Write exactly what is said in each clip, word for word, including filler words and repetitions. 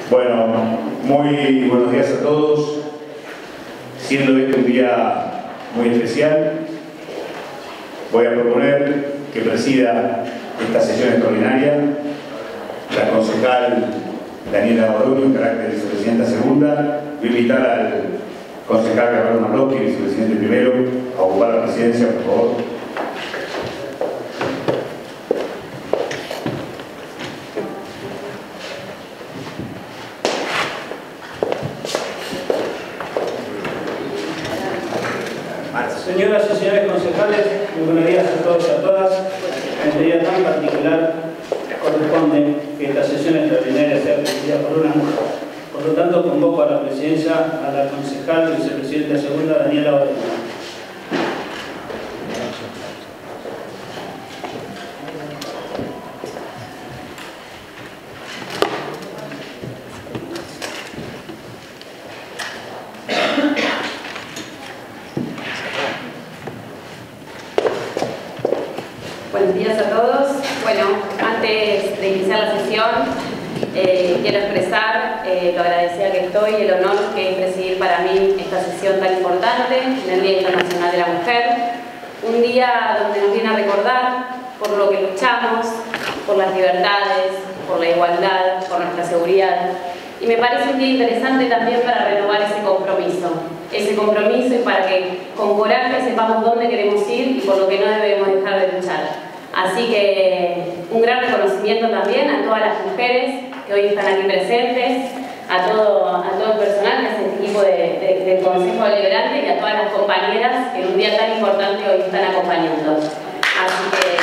Bueno, muy buenos días a todos. Siendo este un día muy especial, voy a proponer que presida esta sesión extraordinaria la concejal Daniela Baroño, en carácter de vicepresidenta segunda. Voy a invitar al concejal Gabriel Marlowski, vicepresidente primero, a ocupar la presidencia, por favor. Señoras y señores concejales, muy buenos días a todos y a todas. En este día tan particular corresponde que esta sesión extraordinaria sea presidida por una mujer. Por lo tanto, convoco a la presidencia a la concejal vicepresidenta segunda, Daniela Baroño. Buenos días a todos. Bueno, antes de iniciar la sesión, eh, quiero expresar eh, lo agradecida que estoy y el honor que es presidir para mí esta sesión tan importante en el Día Internacional de la Mujer. Un día donde nos viene a recordar por lo que luchamos, por las libertades, por la igualdad, por nuestra seguridad. Y me parece un día interesante también para renovar ese compromiso. Ese compromiso y para que con coraje sepamos dónde queremos ir y por lo que no debemos dejar de luchar. Así que un gran reconocimiento también a todas las mujeres que hoy están aquí presentes, a todo, a todo el personal que hace este equipo de, de, del Consejo Deliberante y a todas las compañeras que en un día tan importante hoy están acompañando. Así que...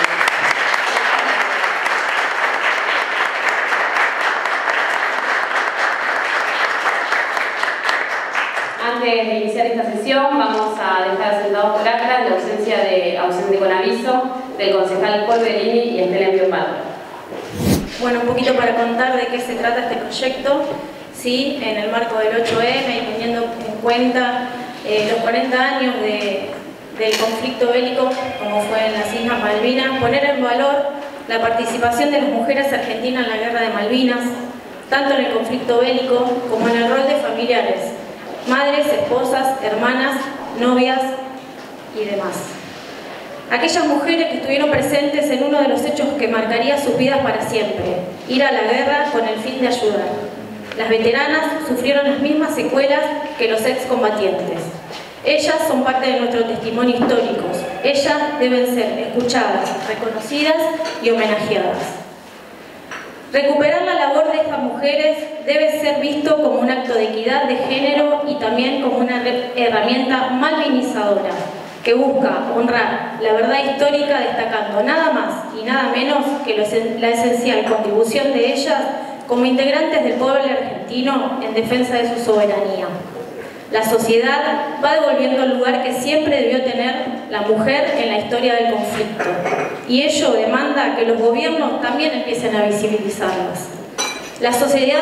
Antes de iniciar esta sesión, vamos a dejar sentados por acta la ausencia de, ausente con aviso del concejal Paul Berini y Estela Piombarro. Bueno, un poquito para contar de qué se trata este proyecto. Sí, en el marco del ocho eme y teniendo en cuenta eh, los cuarenta años de, del conflicto bélico, como fue en las Islas Malvinas, poner en valor la participación de las mujeres argentinas en la Guerra de Malvinas, tanto en el conflicto bélico como en el rol de familiares, madres, esposas, hermanas, novias y demás. Aquellas mujeres que estuvieron presentes en uno de los hechos que marcaría sus vidas para siempre, ir a la guerra con el fin de ayudar. Las veteranas sufrieron las mismas secuelas que los excombatientes. Ellas son parte de nuestro testimonio histórico. Ellas deben ser escuchadas, reconocidas y homenajeadas. Recuperar la labor de estas mujeres debe ser visto como un acto de equidad de género y también como una herramienta malvinizadora que busca honrar la verdad histórica destacando nada más y nada menos que la esencial contribución de ellas como integrantes del pueblo argentino en defensa de su soberanía. La sociedad va devolviendo el lugar que siempre debió tener la mujer en la historia del conflicto y ello demanda que los gobiernos también empiecen a visibilizarlas. La sociedad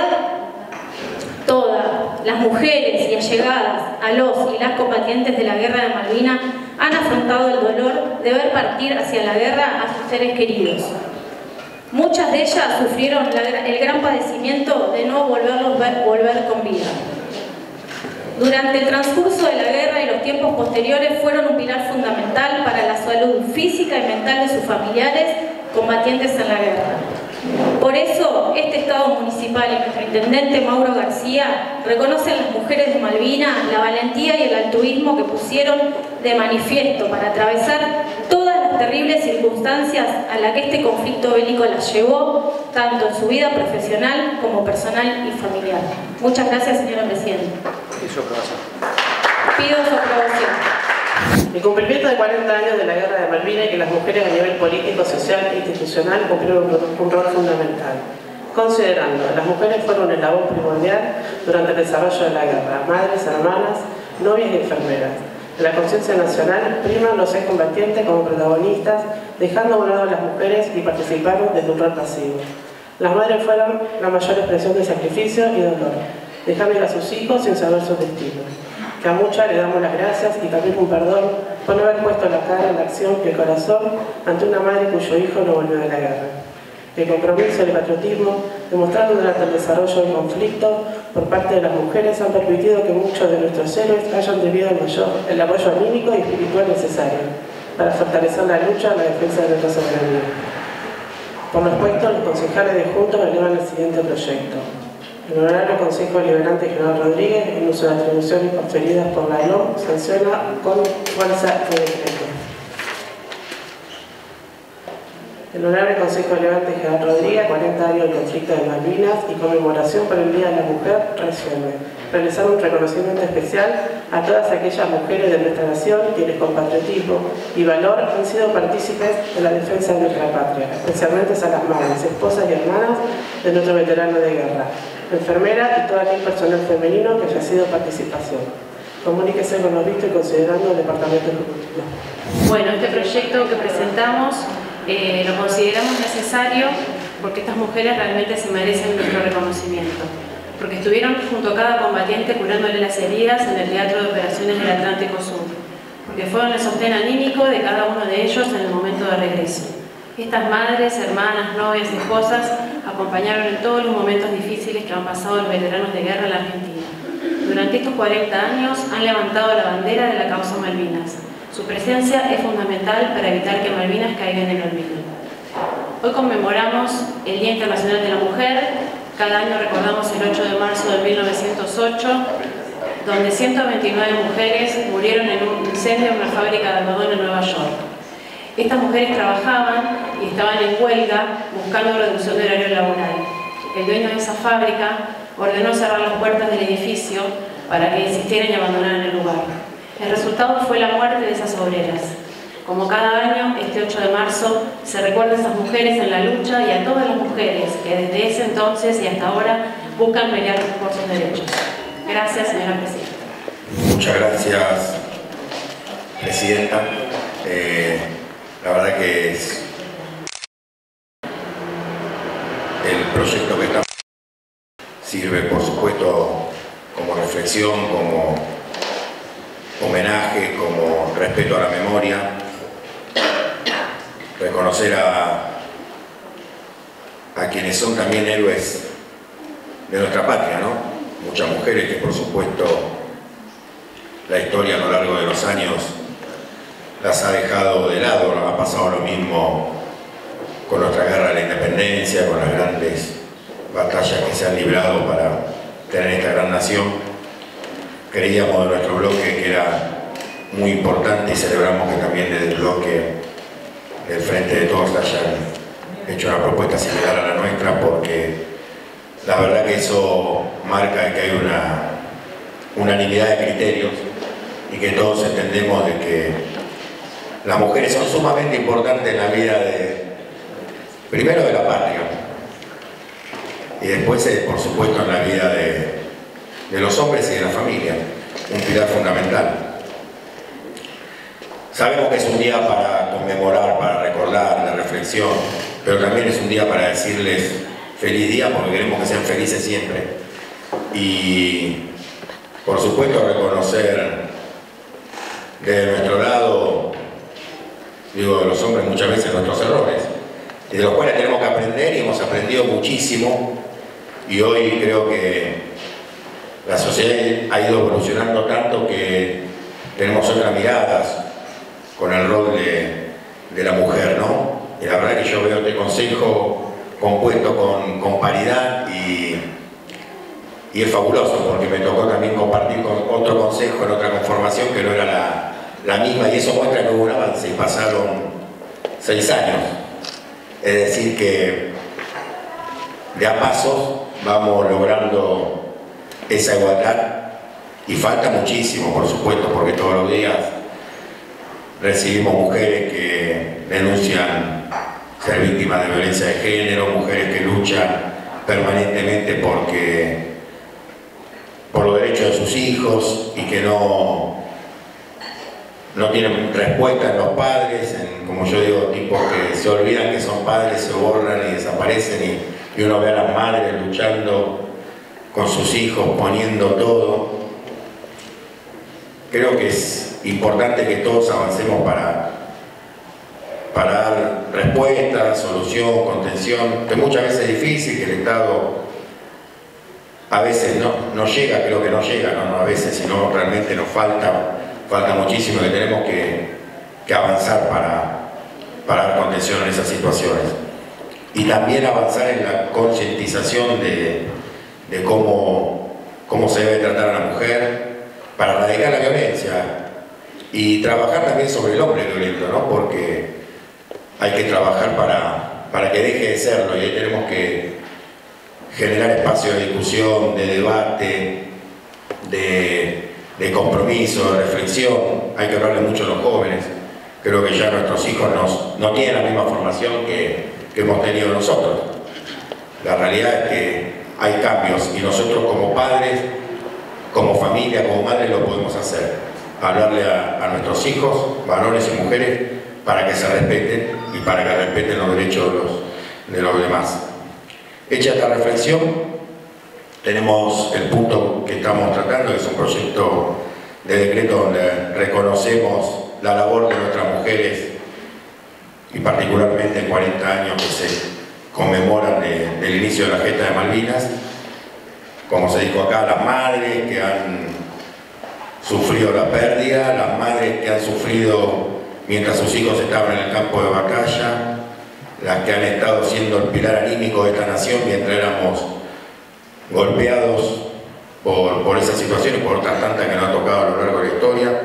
toda, las mujeres y allegadas a los y las combatientes de la Guerra de Malvinas han afrontado el dolor de ver partir hacia la guerra a sus seres queridos. Muchas de ellas sufrieron la, el gran padecimiento de no volverlos ver, volver con vida. Durante el transcurso de la guerra y los tiempos posteriores fueron un pilar fundamental para la salud física y mental de sus familiares combatientes en la guerra. Por eso, este Estado municipal y nuestro intendente Mauro García reconocen a las mujeres de Malvinas la valentía y el altruismo que pusieron de manifiesto para atravesar todas las terribles circunstancias a las que este conflicto bélico las llevó, tanto en su vida profesional como personal y familiar. Muchas gracias, señora Presidenta. Pido su aprobación. El cumplimiento de cuarenta años de la Guerra de Malvinas y que las mujeres a nivel político, social e institucional cumplieron un rol fundamental, considerando que las mujeres fueron un eslabón primordial durante el desarrollo de la guerra, madres, hermanas, novias y enfermeras. En la conciencia nacional priman los excombatientes como protagonistas, dejando a un lado a las mujeres y participaron desde un rol pasivo. Las madres fueron la mayor expresión de sacrificio y dolor, dejando a sus hijos sin saber su destino. Que a muchas le damos las gracias y también un perdón por no haber puesto la cara, la acción y el corazón ante una madre cuyo hijo no volvió de la guerra. el compromiso y el patriotismo demostrado durante el desarrollo del conflicto por parte de las mujeres han permitido que muchos de nuestros héroes hayan debido el, mayor, el apoyo anímico y espiritual necesario para fortalecer la lucha en la defensa de nuestra soberanía. Por lo expuesto, los concejales de Juntos elevan el siguiente proyecto. El Honorable Consejo Deliberante General Rodríguez, en uso de atribuciones conferidas por la L O M, sanciona con fuerza de decreto. El Honorable Consejo Deliberante General Rodríguez, cuarenta años del conflicto de Malvinas y conmemoración por el Día de la Mujer, resuelve realizar un reconocimiento especial a todas aquellas mujeres de nuestra nación quienes con patriotismo y valor han sido partícipes de la defensa de nuestra patria, especialmente a las madres, esposas y hermanas de nuestro veterano de guerra, enfermera y todo aquel personal femenino que haya sido participación. Comuníquese con lo visto y considerando el Departamento Ejecutivo. Bueno, este proyecto que presentamos eh, lo consideramos necesario porque estas mujeres realmente se merecen nuestro reconocimiento, porque estuvieron junto a cada combatiente curándole las heridas en el Teatro de Operaciones del Atlántico Sur, porque fueron el sostén anímico de cada uno de ellos en el momento de regreso. Estas madres, hermanas, novias, esposas acompañaron en todos los momentos difíciles que han pasado los veteranos de guerra en la Argentina. Durante estos cuarenta años han levantado la bandera de la causa Malvinas. Su presencia es fundamental para evitar que Malvinas caiga en el olvido. Hoy conmemoramos el Día Internacional de la Mujer. Cada año recordamos el ocho de marzo de mil novecientos ocho, donde ciento veintinueve mujeres murieron en un incendio en una fábrica de algodón en Nueva York. Estas mujeres trabajaban y estaban en huelga buscando reducción del horario laboral. El dueño de esa fábrica ordenó cerrar las puertas del edificio para que insistieran y abandonaran el lugar. El resultado fue la muerte de esas obreras. Como cada año, este ocho de marzo se recuerda a esas mujeres en la lucha y a todas las mujeres que desde ese entonces y hasta ahora buscan pelear por sus derechos. Gracias, señora Presidenta. Muchas gracias, Presidenta. Eh, la verdad que es el proyecto que está sirve, por supuesto, como reflexión, como homenaje, como respeto a la memoria, reconocer a, a quienes son también héroes de nuestra patria, ¿no? Muchas mujeres que, por supuesto, la historia a lo largo de los años las ha dejado de lado. Ha pasado lo mismo con nuestra guerra de la independencia, con las grandes batallas que se han librado para tener esta gran nación. Creíamos de nuestro bloque que era muy importante y celebramos que también desde el bloque del Frente de Todos hayan hecho una propuesta similar a la nuestra, porque la verdad que eso marca que hay una unanimidad de criterios y que todos entendemos de que las mujeres son sumamente importantes en la vida de, primero de la patria, y después, por supuesto, en la vida de, de los hombres y de la familia, un pilar fundamental. Sabemos que es un día para conmemorar, para recordar, la reflexión, pero también es un día para decirles feliz día, porque queremos que sean felices siempre. Y, por supuesto, reconocer desde nuestro lado, digo, de los hombres muchas veces nuestros errores, y de los cuales tenemos que aprender, y hemos aprendido muchísimo, y hoy creo que la sociedad ha ido evolucionando tanto que tenemos otras miradas con el rol de, de la mujer, ¿no? Y la verdad que yo veo este consejo compuesto con, con paridad y, y es fabuloso, porque me tocó también compartir con otro consejo en otra conformación que no era la, la misma, y eso muestra que hubo un avance y pasaron seis años. Es decir que de a pasos vamos logrando esa igualdad, y falta muchísimo, por supuesto, porque todos los días recibimos mujeres que denuncian ser víctimas de violencia de género, mujeres que luchan permanentemente porque, por los derechos de sus hijos, y que no, no tienen respuesta en los padres, en, como yo digo, tipos que se olvidan que son padres, se borran y desaparecen, y, y uno ve a las madres luchando con sus hijos, poniendo todo. Creo que es importante que todos avancemos para, para dar respuesta, solución, contención, que muchas veces es difícil, que el Estado a veces no, no llega, creo que no llega, no, no a veces, sino realmente nos falta, falta muchísimo, que tenemos que, que avanzar para, para dar contención en esas situaciones. Y también avanzar en la concientización de, de cómo, cómo se debe tratar a la mujer, para erradicar la violencia y trabajar también sobre el hombre violento, ¿no? Porque hay que trabajar para, para que deje de serlo, y ahí tenemos que generar espacios de discusión, de debate, de, de compromiso, de reflexión. Hay que hablarle mucho a los jóvenes. Creo que ya nuestros hijos nos, no tienen la misma formación que, que hemos tenido nosotros. La realidad es que hay cambios y nosotros como padres, como familia, como madres lo podemos hacer. Hablarle a, a nuestros hijos, varones y mujeres, para que se respeten y para que respeten los derechos de los, de los demás. Hecha esta reflexión, tenemos el punto que estamos tratando, que es un proyecto de decreto donde reconocemos la labor de nuestras mujeres, y particularmente en cuarenta años que se conmemoran de, del inicio de la gesta de Malvinas. Como se dijo acá, las madres que han sufrido la pérdida, las madres que han sufrido mientras sus hijos estaban en el campo de batalla, las que han estado siendo el pilar anímico de esta nación mientras éramos golpeados por, por esas situaciones, por otras tantas que nos han tocado a lo largo de la historia,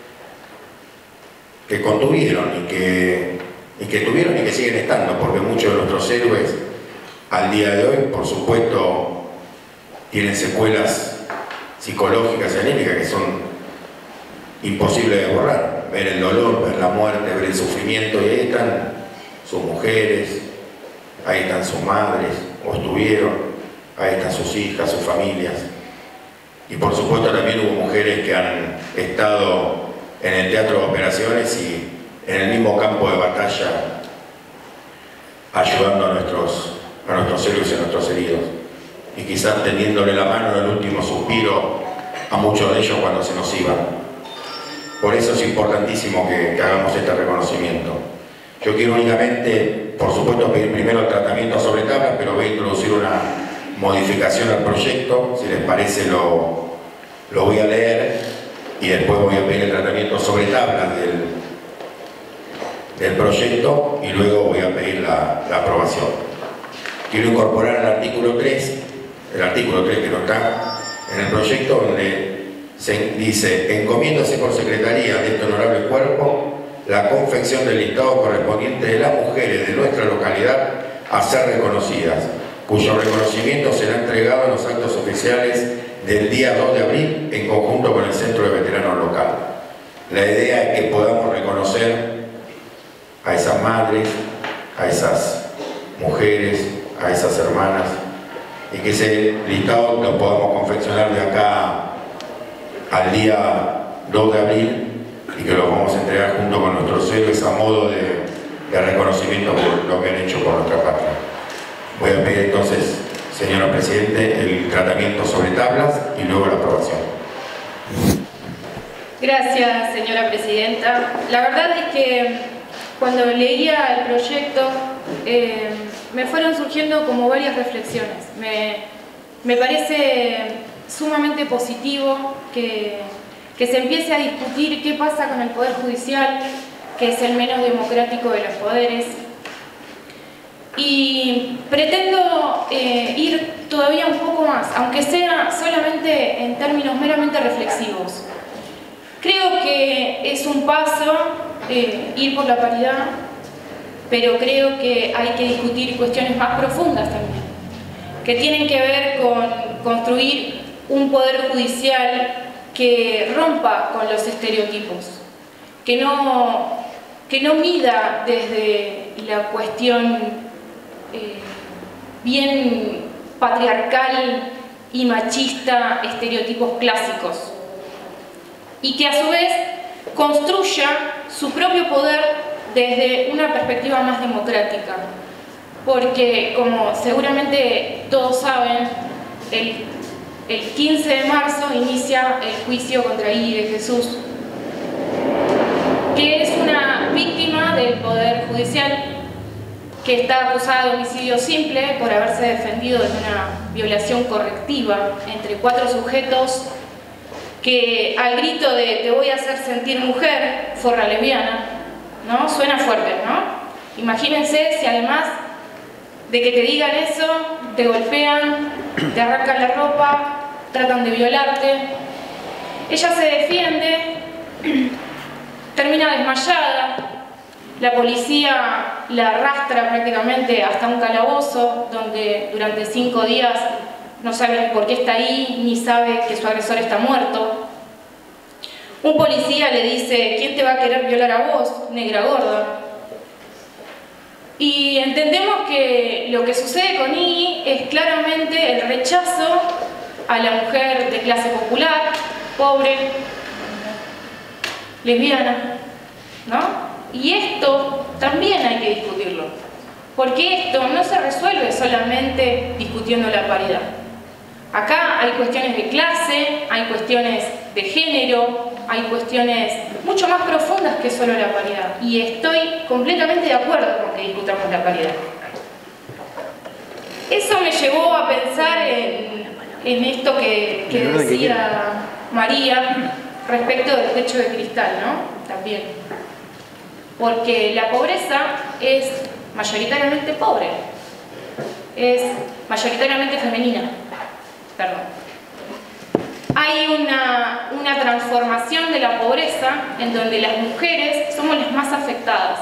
que contuvieron y que, y que tuvieron y que siguen estando, porque muchos de nuestros héroes al día de hoy, por supuesto, tienen secuelas psicológicas y anímicas que son imposibles de borrar. Ver el dolor, ver la muerte, ver el sufrimiento, y ahí están sus mujeres, ahí están sus madres, o estuvieron, ahí están sus hijas, sus familias. Y por supuesto también hubo mujeres que han estado en el teatro de operaciones y en el mismo campo de batalla ayudando a nuestros, a nuestros héroes y a nuestros heridos. Y quizás tendiéndole la mano en el último suspiro a muchos de ellos cuando se nos iban. Por eso es importantísimo que, que hagamos este reconocimiento. Yo quiero únicamente, por supuesto, pedir primero el tratamiento sobre tablas, pero voy a introducir una modificación al proyecto. Si les parece, lo, lo voy a leer y después voy a pedir el tratamiento sobre tablas del, del proyecto y luego voy a pedir la, la aprobación. Quiero incorporar el artículo tres, el artículo tres que no está en el proyecto, donde se dice: encomiéndase por secretaría de este honorable cuerpo la confección del listado correspondiente de las mujeres de nuestra localidad a ser reconocidas, cuyo reconocimiento será entregado en los actos oficiales del día dos de abril en conjunto con el Centro de Veteranos local. La idea es que podamos reconocer a esas madres, a esas mujeres, a esas hermanas, y que ese listado lo podamos confeccionar de acá al día dos de abril y que lo vamos a entregar junto con nuestros héroes a modo de, de reconocimiento por lo que han hecho por nuestra patria. Voy a pedir entonces, señor presidente, el tratamiento sobre tablas y luego la aprobación. Gracias, señora presidenta. La verdad es que cuando leía el proyecto eh, me fueron surgiendo como varias reflexiones. Me, me parece sumamente positivo que, que se empiece a discutir qué pasa con el Poder Judicial, que es el menos democrático de los poderes. Y pretendo eh, ir todavía un poco más, aunque sea solamente en términos meramente reflexivos. Creo que es un paso eh, ir por la paridad, pero creo que hay que discutir cuestiones más profundas también, que tienen que ver con construir un poder judicial que rompa con los estereotipos, que no, que no mida desde la cuestión eh, bien patriarcal y machista, estereotipos clásicos, y que a su vez construya su propio poder desde una perspectiva más democrática, porque como seguramente todos saben, el, el quince de marzo inicia el juicio contra Guille de Jesús, que es una víctima del Poder Judicial que está acusada de homicidio simple por haberse defendido de una violación correctiva entre cuatro sujetos que al grito de te voy a hacer sentir mujer, forra lesbiana, ¿no? Suena fuerte, ¿no? Imagínense si además de que te digan eso, te golpean, te arrancan la ropa, tratan de violarte. Ella se defiende, termina desmayada, la policía la arrastra prácticamente hasta un calabozo donde durante cinco días no sabe por qué está ahí, ni sabe que su agresor está muerto. Un policía le dice, ¿quién te va a querer violar a vos, negra gorda? Y entendemos que lo que sucede con I es claramente el rechazo a la mujer de clase popular, pobre, lesbiana, ¿no? Y esto también hay que discutirlo, porque esto no se resuelve solamente discutiendo la paridad. Acá hay cuestiones de clase, hay cuestiones de género, hay cuestiones mucho más profundas que solo la paridad. Y estoy completamente de acuerdo con que discutamos la paridad. Eso me llevó a pensar en, en esto que, que decía María respecto del techo de cristal, ¿no? También. Porque la pobreza es mayoritariamente pobre, es mayoritariamente femenina. Perdón. Hay una, una transformación de la pobreza en donde las mujeres somos las más afectadas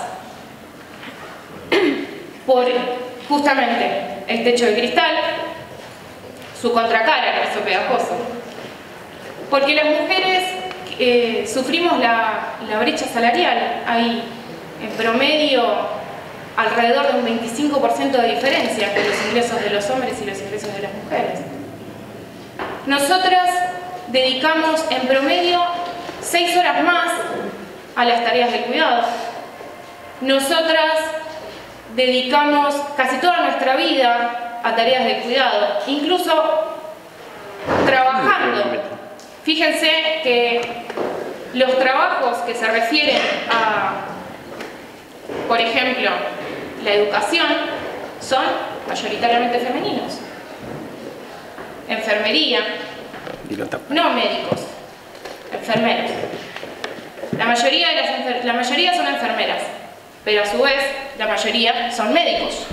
por justamente el techo de cristal, su contracara, el peso pegajoso. Porque las mujeres eh, sufrimos la, la brecha salarial. Hay en promedio alrededor de un veinticinco por ciento de diferencia entre los ingresos de los hombres y los ingresos de las mujeres. Nosotras dedicamos en promedio seis horas más a las tareas de cuidado. Nosotras dedicamos casi toda nuestra vida a tareas de cuidado, incluso trabajando. Fíjense que los trabajos que se refieren a, por ejemplo, la educación, son mayoritariamente femeninos. Enfermería, no médicos, enfermeros. La mayoría, de las enfer la mayoría son enfermeras, pero a su vez la mayoría son médicos.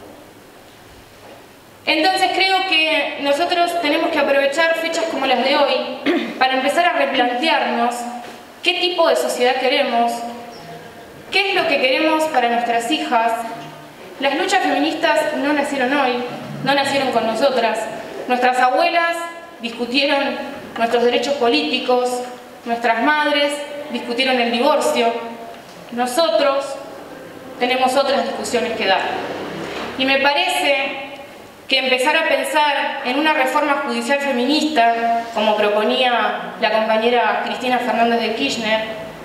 Entonces creo que nosotros tenemos que aprovechar fechas como las de hoy para empezar a replantearnos qué tipo de sociedad queremos, qué es lo que queremos para nuestras hijas. Las luchas feministas no nacieron hoy, no nacieron con nosotras. Nuestras abuelas discutieron nuestros derechos políticos, nuestras madres discutieron el divorcio. Nosotros tenemos otras discusiones que dar. Y me parece que empezar a pensar en una reforma judicial feminista, como proponía la compañera Cristina Fernández de Kirchner,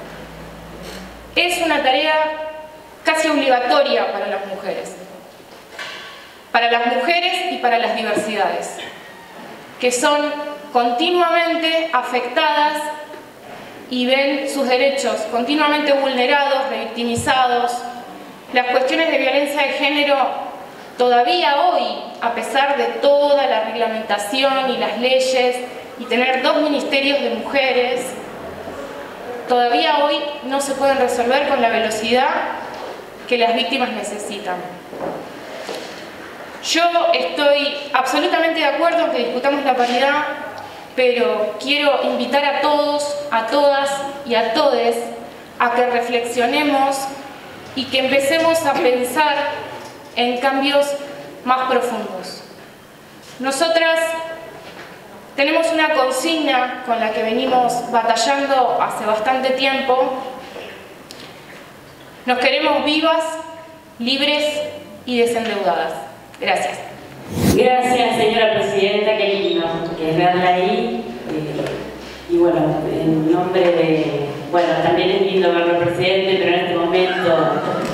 es una tarea casi obligatoria para las mujeres. Para las mujeres y para las diversidades, que son continuamente afectadas y ven sus derechos continuamente vulnerados, revictimizados. Las cuestiones de violencia de género todavía hoy, a pesar de toda la reglamentación y las leyes y tener dos ministerios de mujeres, todavía hoy no se pueden resolver con la velocidad que las víctimas necesitan. Yo estoy absolutamente de acuerdo en que discutamos la paridad, pero quiero invitar a todos, a todas y a todes a que reflexionemos y que empecemos a pensar en cambios más profundos. Nosotras tenemos una consigna con la que venimos batallando hace bastante tiempo. Nos queremos vivas, libres y desendeudadas. Gracias. Gracias, señora presidenta, qué lindo que es verla ahí. Eh, y bueno, en nombre de... Bueno, también es lindo verlo presidente, pero en este momento...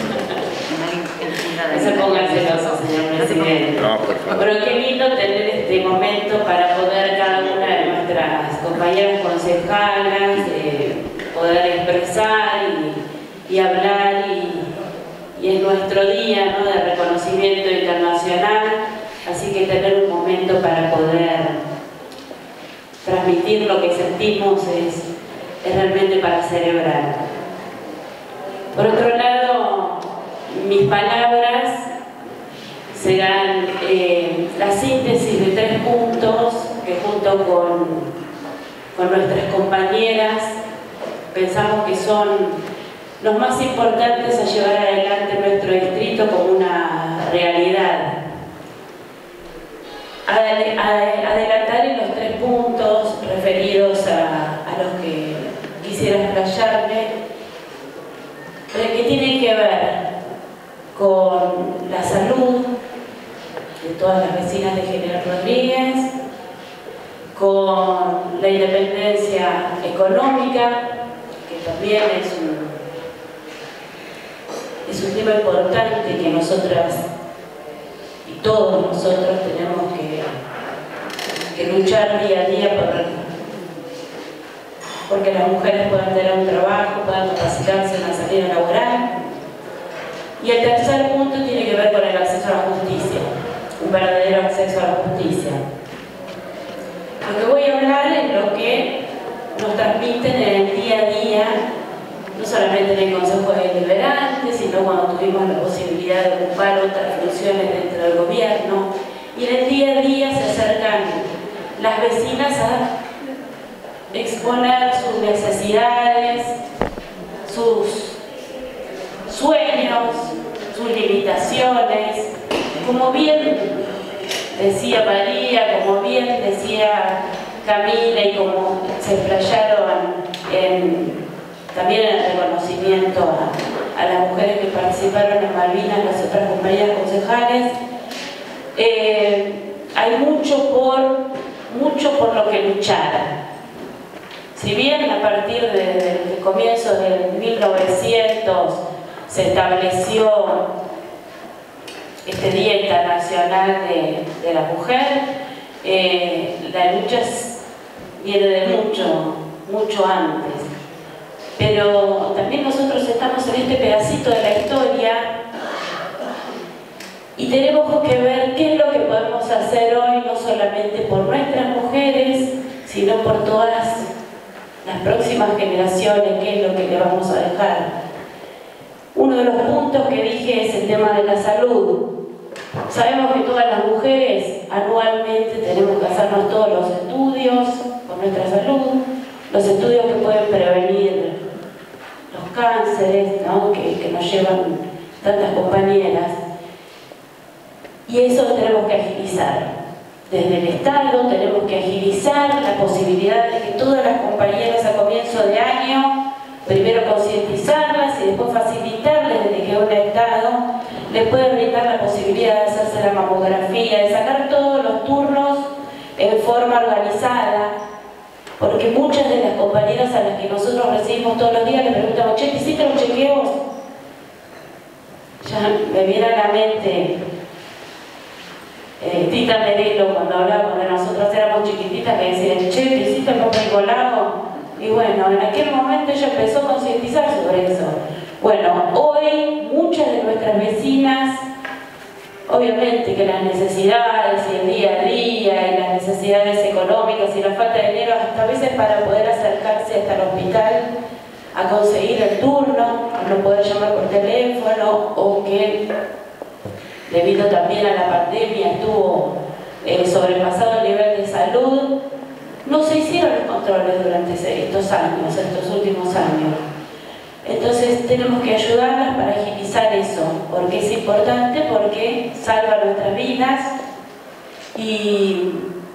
No se pongan celosos, señor presidente. No, por favor. Pero qué lindo tener este momento para poder cada una de nuestras compañeras concejalas eh, poder expresar y, y hablar y, y es nuestro día, ¿no?, de reconocer que tener un momento para poder transmitir lo que sentimos, es, es realmente para celebrar. Por otro lado, mis palabras serán eh, la síntesis de tres puntos que junto con, con nuestras compañeras pensamos que son los más importantes a llevar adelante nuestro distrito como una realidad. Adel- adelantaré los tres puntos referidos a, a los que quisiera explayarme, que tienen que ver con la salud de todas las vecinas de General Rodríguez, con la independencia económica, que también es un, es un tema importante que nosotras y todos nosotros tenemos que, que luchar día a día por, porque las mujeres puedan tener un trabajo, puedan capacitarse en la salida laboral. Y el tercer punto tiene que ver con el acceso a la justicia, un verdadero acceso a la justicia. Lo que voy a hablar es lo que nos transmiten en el día a día, no solamente en el Consejo Deliberante, sino cuando tuvimos la posibilidad de ocupar otras funciones dentro del gobierno. Y en el día a día se acercan las vecinas a exponer sus necesidades, sus sueños, sus limitaciones. Como bien decía María, como bien decía Camila y como se explayaron en, también en el reconocimiento a, a las mujeres que participaron en Malvinas, las otras compañeras concejales, eh, hay mucho por, mucho por lo que luchar. Si bien a partir de, de, del comienzo de mil novecientos se estableció este Día Internacional de, de la Mujer, eh, la lucha viene de mucho, mucho antes. Pero también nosotros estamos en este pedacito de la historia y tenemos que ver qué es lo que podemos hacer hoy, no solamente por nuestras mujeres, sino por todas las próximas generaciones, qué es lo que le vamos a dejar. Uno de los puntos que dije es el tema de la salud. Sabemos que todas las mujeres anualmente tenemos que hacernos todos los estudios por nuestra salud, los estudios que pueden prevenir los cánceres, ¿no? que, que nos llevan tantas compañeras. Y eso lo tenemos que agilizar. Desde el Estado tenemos que agilizar la posibilidad de que todas las compañeras a comienzo de año, primero concientizarlas y después facilitarles desde que un Estado les puede brindar la posibilidad de hacerse la mamografía, de sacar todos los turnos en forma organizada, porque muchas de las compañeras a las que nosotros recibimos todos los días le preguntamos: che, ¿hiciste los chequeos? Ya me viene a la mente eh, Tita Merelo cuando hablaba cuando nosotros éramos chiquititas, que decían: che, ¿te hiciste el papel colado? Y bueno, en aquel momento ella empezó a concientizar sobre eso. Bueno, hoy muchas de nuestras vecinas, obviamente que las necesidades y el día a día y las necesidades económicas y la falta de dinero, hasta a veces para poder acercarse hasta el hospital a conseguir el turno, no poder llamar por teléfono, o que debido también a la pandemia estuvo eh, sobrepasado el nivel de salud, no se hicieron los controles durante estos años, estos últimos años. Entonces tenemos que ayudarlas para agilizar eso, porque es importante, porque salva nuestras vidas y,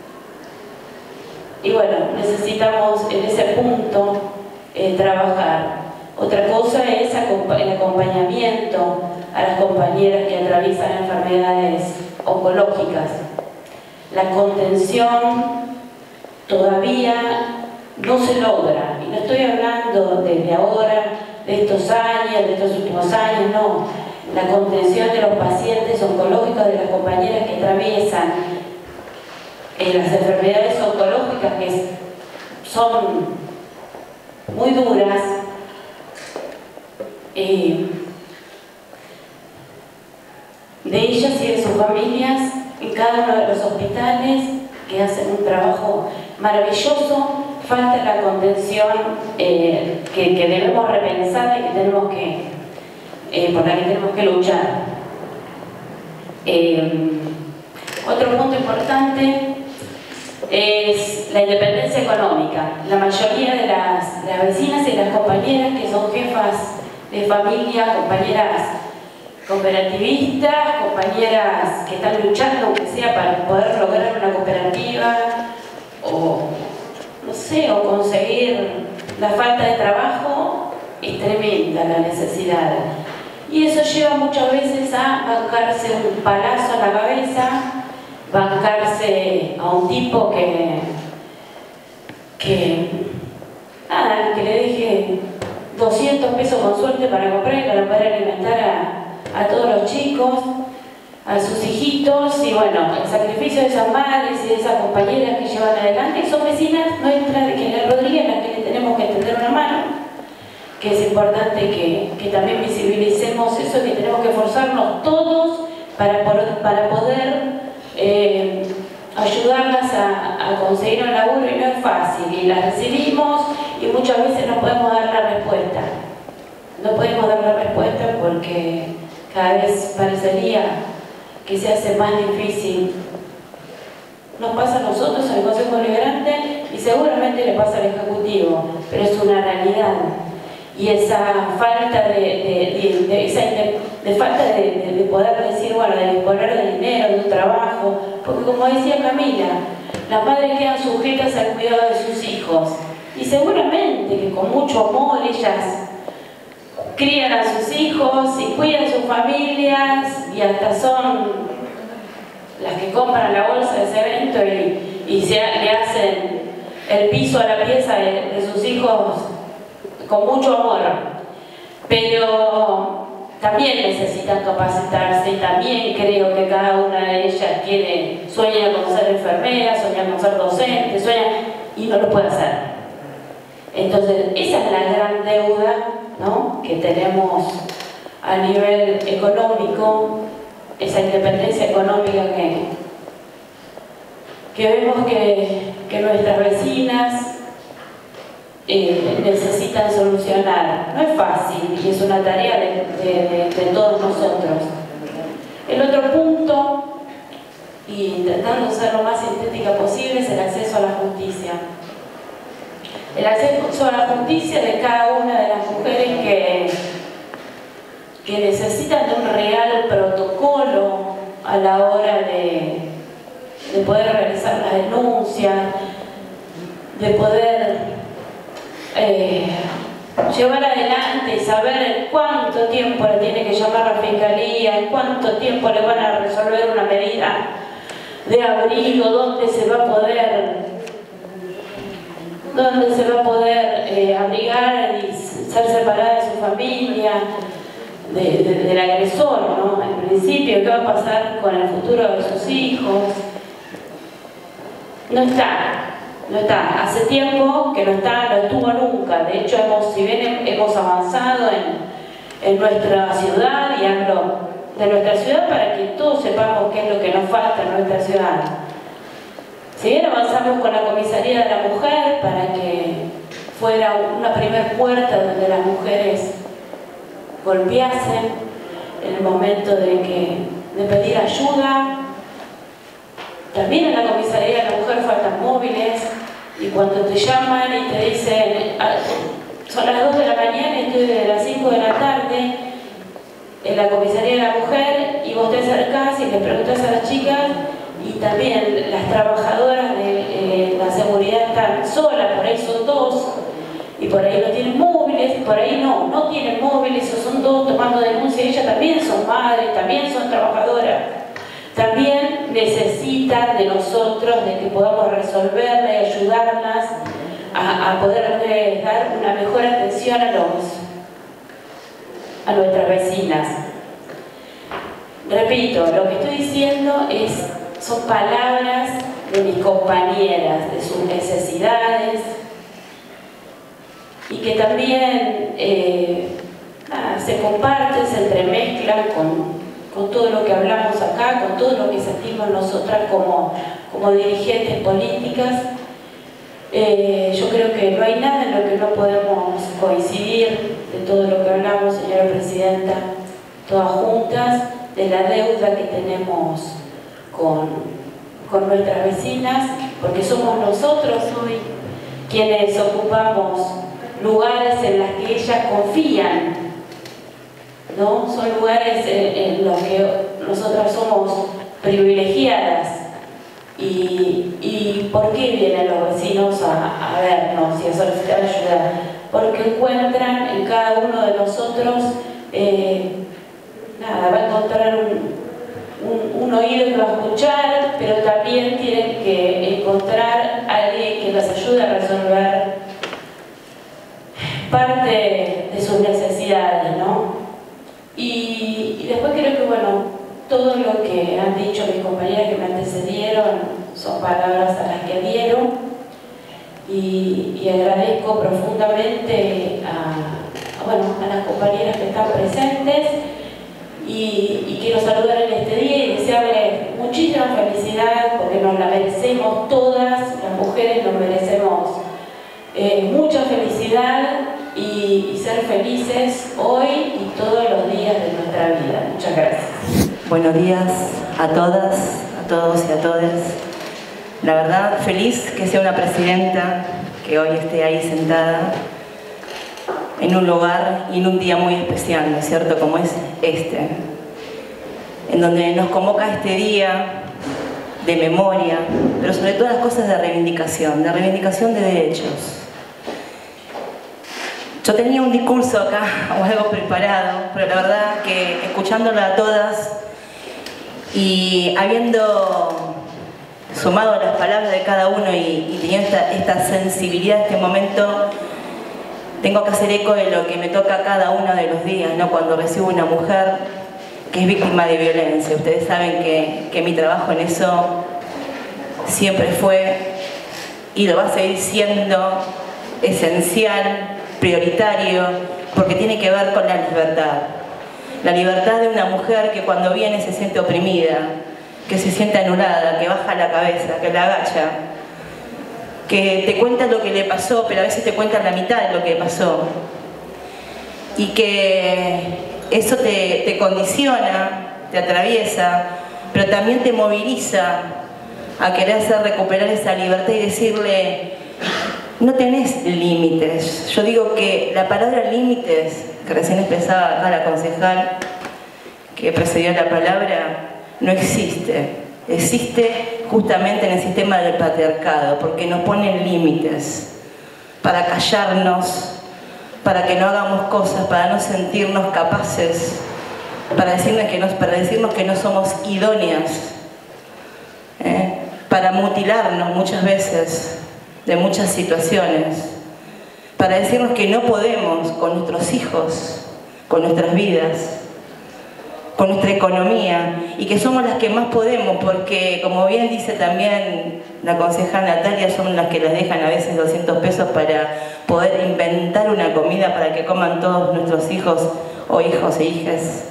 y bueno, necesitamos en ese punto eh, trabajar. Otra cosa es el acompañamiento a las compañeras que atraviesan enfermedades oncológicas. La contención todavía no se logra, y no estoy hablando desde ahora, de estos años, de estos últimos años, no. La contención de los pacientes oncológicos, de las compañeras que atraviesan eh, las enfermedades oncológicas, que son muy duras, eh, de ellas y de sus familias, en cada uno de los hospitales, que hacen un trabajo maravilloso, falta la contención eh, que, que debemos repensar y que tenemos que, eh, por la que tenemos que luchar. Eh, otro punto importante es la independencia económica. La mayoría de las, las vecinas y las compañeras que son jefas de familia, compañeras cooperativistas, compañeras que están luchando, aunque sea para poder lograr una cooperativa o, no sé, o conseguir la falta de trabajo, es tremenda la necesidad. Y eso lleva muchas veces a bancarse un palazo a la cabeza, bancarse a un tipo que, que, nada, que le deje doscientos pesos con suerte para comprar y para poder alimentar a, a todos los chicos, a sus hijitos, y bueno, el sacrificio de esas madres y de esas compañeras que llevan adelante, y son vecinas nuestras de General Rodríguez, a las que le tenemos que tender una mano, que es importante que, que también visibilicemos eso, que tenemos que esforzarnos todos para, para poder eh, ayudarlas a, a conseguir un laburo, y no es fácil, y las recibimos y muchas veces no podemos dar la respuesta. No podemos dar la respuesta porque cada vez parecería que se hace más difícil. Nos pasa a nosotros en el Consejo Deliberante y seguramente le pasa al Ejecutivo, pero es una realidad. Y esa falta de, de, de, de, esa de falta de, de, de poder decir, bueno, de disponer de dinero, de un trabajo, porque como decía Camila, las madres quedan sujetas al cuidado de sus hijos y seguramente que con mucho amor ellas crían a sus hijos y cuidan sus familias y hasta son las que compran la bolsa de cemento y, y se, le hacen el piso a la pieza de, de sus hijos con mucho amor, pero también necesitan capacitarse y también creo que cada una de ellas quiere, sueña con ser enfermera, sueña con ser docente, sueña y no lo puede hacer. Entonces esa es la gran deuda, ¿no?, que tenemos a nivel económico, esa independencia económica que, que vemos que, que nuestras vecinas Eh, necesitan solucionar. No es fácil y es una tarea de, de, de, de todos nosotros. El otro punto, y intentando ser lo más sintética posible, es el acceso a la justicia. El acceso a la justicia de cada una de las mujeres que, que necesitan de un real protocolo a la hora de, de poder realizar la denuncia, de poder Eh, llevar adelante y saber en cuánto tiempo le tiene que llamar la fiscalía, en cuánto tiempo le van a resolver una medida de abrigo, dónde se va a poder dónde se va a poder eh, abrigar y ser separada de su familia, de, de, del agresor, ¿no? En principio, ¿qué va a pasar con el futuro de sus hijos? No está. No está, hace tiempo que no está, no estuvo nunca. De hecho, hemos, si bien hemos avanzado en, en nuestra ciudad, y hablo de nuestra ciudad para que todos sepamos qué es lo que nos falta en nuestra ciudad. Si bien avanzamos con la Comisaría de la Mujer para que fuera una primer puerta donde las mujeres golpeasen en el momento de, que, de pedir ayuda. También en la Comisaría de la Mujer faltan móviles, y cuando te llaman y te dicen son las dos de la mañana y estoy desde las cinco de la tarde en la Comisaría de la Mujer, y vos te acercás y le preguntas a las chicas, y también las trabajadoras de eh, la seguridad están solas, por ahí son dos, y por ahí no tienen móviles, por ahí no, no tienen móviles, o son dos tomando denuncia, ellas también son madres, también son trabajadoras. También necesitan de nosotros, de que podamos resolverla y ayudarlas a, a poderles dar una mejor atención a, los, a nuestras vecinas. Repito, lo que estoy diciendo es, son palabras de mis compañeras, de sus necesidades, y que también eh, nada, se comparten, se entremezclan con con todo lo que hablamos acá, con todo lo que sentimos nosotras como, como dirigentes políticas. Eh, yo creo que no hay nada en lo que no podemos coincidir de todo lo que hablamos, señora Presidenta, todas juntas, de la deuda que tenemos con, con nuestras vecinas, porque somos nosotros hoy quienes ocupamos lugares en los que ellas confían, ¿no? Son lugares en, en los que nosotras somos privilegiadas. Y, y ¿por qué vienen los vecinos a, a vernos y a solicitar ayuda? Porque encuentran en cada uno de nosotros, eh, nada, va a encontrar un, un, un oído que va a escuchar, pero también tienen que encontrar a alguien que les ayude a resolver parte de sus necesidades, ¿no? Y, y después creo que, bueno, todo lo que han dicho mis compañeras que me antecedieron son palabras a las que adhiero y, y agradezco profundamente a, a, bueno, a las compañeras que están presentes y, y quiero saludar en este día y desearles muchísima felicidad porque nos la merecemos todas, las mujeres nos merecemos eh, mucha felicidad y, y ser felices hoy y todos los días de nuestra vida. Muchas gracias. Buenos días a todas, a todos y a todas. La verdad, feliz que sea una presidenta que hoy esté ahí sentada en un lugar y en un día muy especial, ¿no es cierto?, como es este, en donde nos convoca este día de memoria, pero sobre todas las cosas de reivindicación, de reivindicación de derechos. Yo tenía un discurso acá o algo preparado, pero la verdad que escuchándola a todas y habiendo sumado las palabras de cada uno y, y teniendo esta, esta sensibilidad en este momento, tengo que hacer eco de lo que me toca cada uno de los días, ¿no? Cuando recibo una mujer que es víctima de violencia. Ustedes saben que, que mi trabajo en eso siempre fue y lo va a seguir siendo esencial, prioritario, porque tiene que ver con la libertad. La libertad de una mujer que cuando viene se siente oprimida, que se siente anulada, que baja la cabeza, que la agacha, que te cuenta lo que le pasó, pero a veces te cuenta la mitad de lo que pasó. Y que eso te, te condiciona, te atraviesa, pero también te moviliza a querer hacer recuperar esa libertad y decirle: no tenés límites. Yo digo que la palabra límites, que recién expresaba acá la concejal que precedió la palabra, no existe. Existe justamente en el sistema del patriarcado, porque nos ponen límites para callarnos, para que no hagamos cosas, para no sentirnos capaces, para decirnos que no, para decirnos que no somos idóneas, ¿eh? Para mutilarnos muchas veces de muchas situaciones, para decirnos que no podemos con nuestros hijos, con nuestras vidas, con nuestra economía, y que somos las que más podemos, porque como bien dice también la concejal Natalia, son las que les dejan a veces doscientos pesos para poder inventar una comida para que coman todos nuestros hijos o hijos e hijas.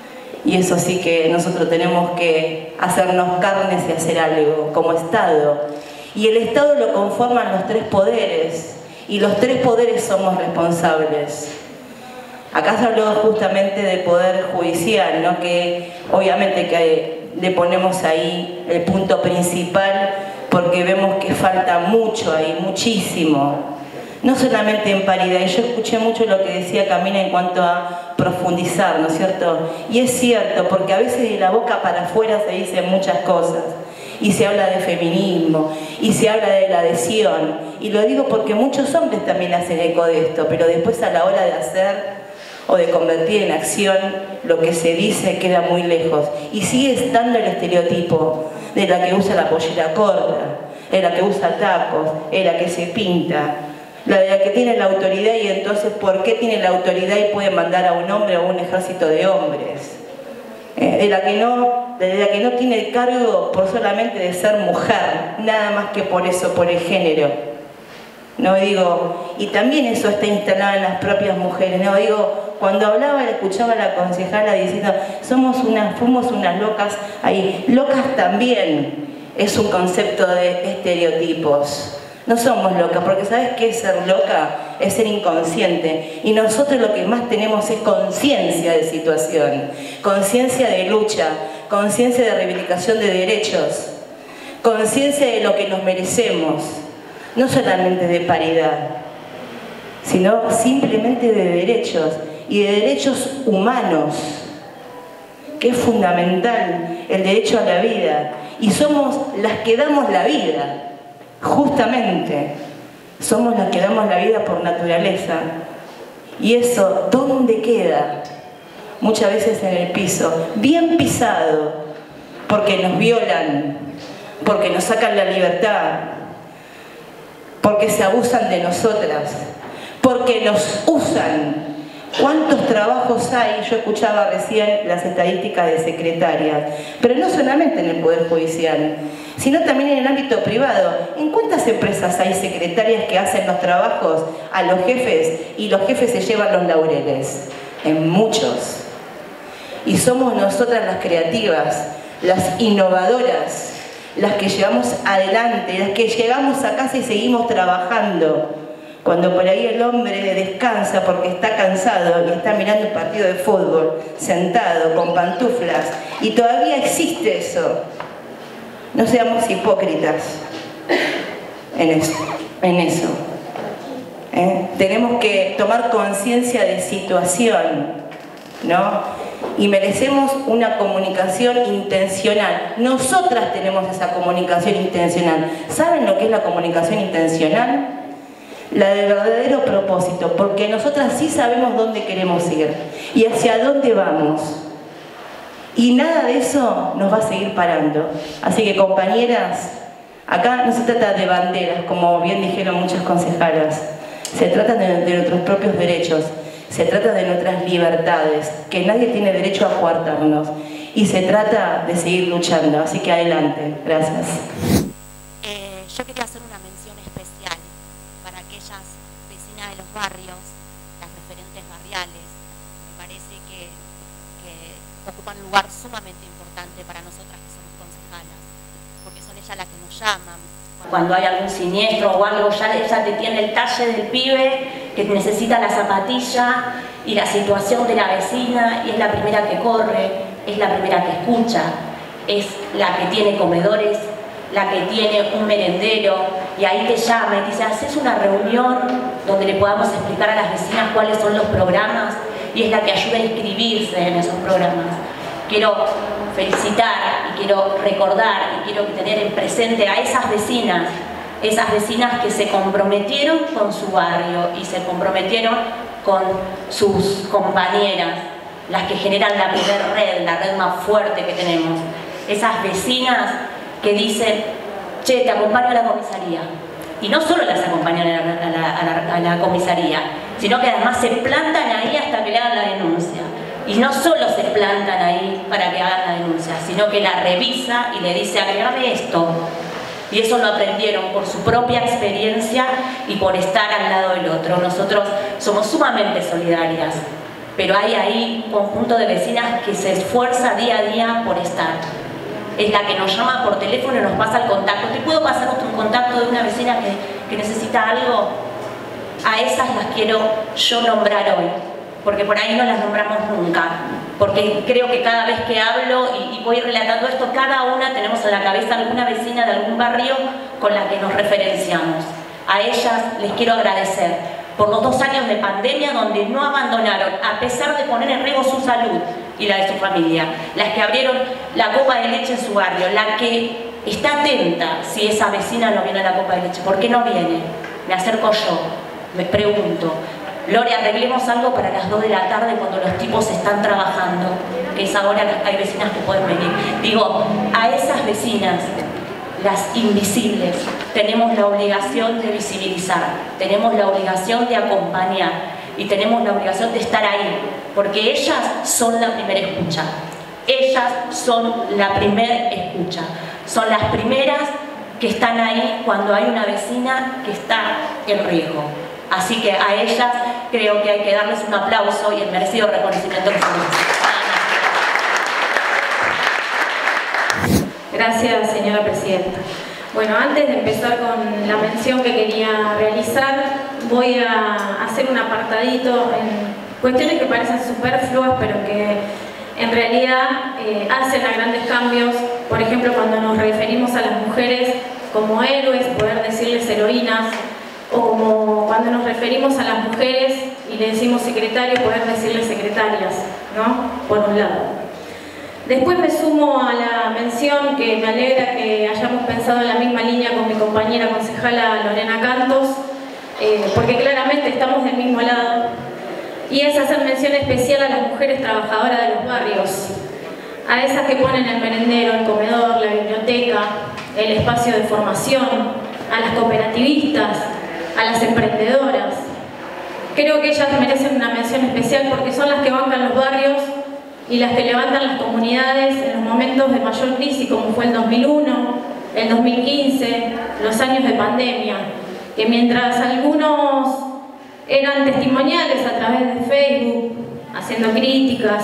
Y eso sí que nosotros tenemos que hacernos carnes y hacer algo como Estado. Y el Estado lo conforman los tres poderes, y los tres poderes somos responsables. Acá se habló justamente del Poder Judicial, ¿no? Que obviamente que le ponemos ahí el punto principal porque vemos que falta mucho ahí, muchísimo. No solamente en paridad, y yo escuché mucho lo que decía Camila en cuanto a profundizar, ¿no es cierto? Y es cierto, porque a veces de la boca para afuera se dicen muchas cosas. Y se habla de feminismo, y se habla de la adhesión. Y lo digo porque muchos hombres también hacen eco de esto, pero después a la hora de hacer o de convertir en acción, lo que se dice queda muy lejos. Y sigue estando el estereotipo de la que usa la pollera corta, de la que usa tacos, de la que se pinta, la de la que tiene la autoridad, y entonces ¿por qué tiene la autoridad y puede mandar a un hombre o a un ejército de hombres? Eh, de, la que no, de la que no tiene el cargo por solamente de ser mujer, nada más que por eso, por el género. No digo, y también eso está instalado en las propias mujeres, no digo, cuando hablaba y escuchaba a la concejala diciendo somos unas, fuimos unas locas, ahí, locas también es un concepto de estereotipos. No somos locas, porque ¿sabes qué es ser loca? Es ser inconsciente. Y nosotros lo que más tenemos es conciencia de situación, conciencia de lucha, conciencia de reivindicación de derechos, conciencia de lo que nos merecemos, no solamente de paridad, sino simplemente de derechos, y de derechos humanos, que es fundamental, el derecho a la vida. Y somos las que damos la vida. Justamente, somos las que damos la vida por naturaleza. Y eso, ¿dónde queda? Muchas veces en el piso, bien pisado, porque nos violan, porque nos sacan la libertad, porque se abusan de nosotras, porque nos usan. ¿Cuántos trabajos hay? Yo escuchaba recién las estadísticas de secretarias, pero no solamente en el Poder Judicial, sino también en el ámbito privado. ¿En cuántas empresas hay secretarias que hacen los trabajos a los jefes y los jefes se llevan los laureles? En muchos. Y somos nosotras las creativas, las innovadoras, las que llevamos adelante, las que llegamos a casa y seguimos trabajando. Cuando por ahí el hombre descansa porque está cansado y está mirando un partido de fútbol, sentado, con pantuflas, y todavía existe eso. No seamos hipócritas en eso. En eso. ¿Eh? Tenemos que tomar conciencia de situación, ¿no? Y merecemos una comunicación intencional. Nosotras tenemos esa comunicación intencional. ¿Saben lo que es la comunicación intencional? La del verdadero propósito, porque nosotras sí sabemos dónde queremos ir y hacia dónde vamos. Y nada de eso nos va a seguir parando. Así que, compañeras, acá no se trata de banderas, como bien dijeron muchas concejalas. Se trata de, de nuestros propios derechos, se trata de nuestras libertades, que nadie tiene derecho a coartarnos. Y se trata de seguir luchando. Así que adelante. Gracias. Eh, yo quería hacer una mención especial para aquellas vecinas de los barrios, las referentes barriales. Me parece que, que ocupan un lugar sumamente importante para nosotras que somos concejalas, porque son ellas las que nos llaman. Cuando hay algún siniestro o algo, ya ella te tiene el talle del pibe que necesita la zapatilla y la situación de la vecina, y es la primera que corre, es la primera que escucha, es la que tiene comedores, la que tiene un merendero, y ahí te llama y dice, ¿haces una reunión donde le podamos explicar a las vecinas cuáles son los programas? Y es la que ayuda a inscribirse en esos programas. Quiero felicitar y quiero recordar y quiero tener en presente a esas vecinas, esas vecinas que se comprometieron con su barrio y se comprometieron con sus compañeras, las que generan la primera red, la red más fuerte que tenemos. Esas vecinas que dicen, che, te acompaño a la comisaría. Y no solo las acompañan a la, a la, a la, a la comisaría, sino que además se plantan ahí hasta que le hagan la denuncia. Y no solo se plantan ahí para que hagan la denuncia, sino que la revisa y le dice, agregame esto. Y eso lo aprendieron por su propia experiencia y por estar al lado del otro. Nosotros somos sumamente solidarias, pero hay ahí un conjunto de vecinas que se esfuerza día a día por estar. Es la que nos llama por teléfono y nos pasa el contacto. ¿Te puedo pasar un contacto de una vecina que, que necesita algo? A esas las quiero yo nombrar hoy, porque por ahí no las nombramos nunca, porque creo que cada vez que hablo y, y voy relatando esto, cada una tenemos en la cabeza alguna vecina de algún barrio con la que nos referenciamos. A ellas les quiero agradecer por los dos años de pandemia donde no abandonaron, a pesar de poner en riesgo su salud y la de su familia, las que abrieron la copa de leche en su barrio, la que está atenta si esa vecina no viene a la copa de leche. ¿Por qué no viene? Me acerco yo, me pregunto, Lore, arreglemos algo para las dos de la tarde cuando los tipos están trabajando, que es ahora que hay vecinas que pueden venir. Digo, a esas vecinas, las invisibles, tenemos la obligación de visibilizar, tenemos la obligación de acompañar y tenemos la obligación de estar ahí, porque ellas son la primera escucha. Ellas son la primera escucha. Son las primeras que están ahí cuando hay una vecina que está en riesgo. Así que a ellas creo que hay que darles un aplauso y el merecido reconocimiento que se necesita. Gracias, señora presidenta. Bueno, antes de empezar con la mención que quería realizar, voy a hacer un apartadito en cuestiones que parecen superfluas, pero que en realidad eh, hacen a grandes cambios. Por ejemplo, cuando nos referimos a las mujeres como héroes, poder decirles heroínas, o como cuando nos referimos a las mujeres y le decimos secretario, poder decirles secretarias, ¿no? Por un lado. Después me sumo a la mención que me alegra que hayamos pensado en la misma línea con mi compañera concejala Lorena Cantos, eh, porque claramente estamos del mismo lado, y es hacer mención especial a las mujeres trabajadoras de los barrios, a esas que ponen el merendero, el comedor, la biblioteca, el espacio de formación, a las cooperativistas, a las emprendedoras. Creo que ellas merecen una mención especial porque son las que bancan los barrios y las que levantan las comunidades en los momentos de mayor crisis, como fue el dos mil uno, el dos mil quince, los años de pandemia, que mientras algunos eran testimoniales a través de Facebook, haciendo críticas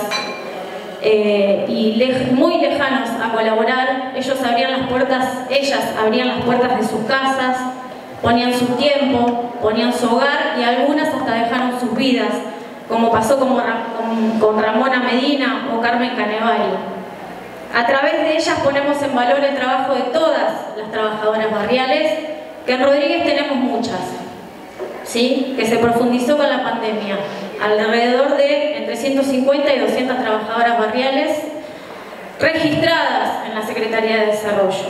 eh, y lej muy lejanos a colaborar, ellos abrían las puertas, ellas abrían las puertas de sus casas, ponían su tiempo, ponían su hogar y algunas hasta dejaron sus vidas, como pasó con, con, con Ramona Medina o Carmen Canevari. A través de ellas ponemos en valor el trabajo de todas las trabajadoras barriales, que en Rodríguez tenemos muchas, ¿sí? Que se profundizó con la pandemia. Alrededor de entre ciento cincuenta y doscientas trabajadoras barriales registradas en la Secretaría de Desarrollo.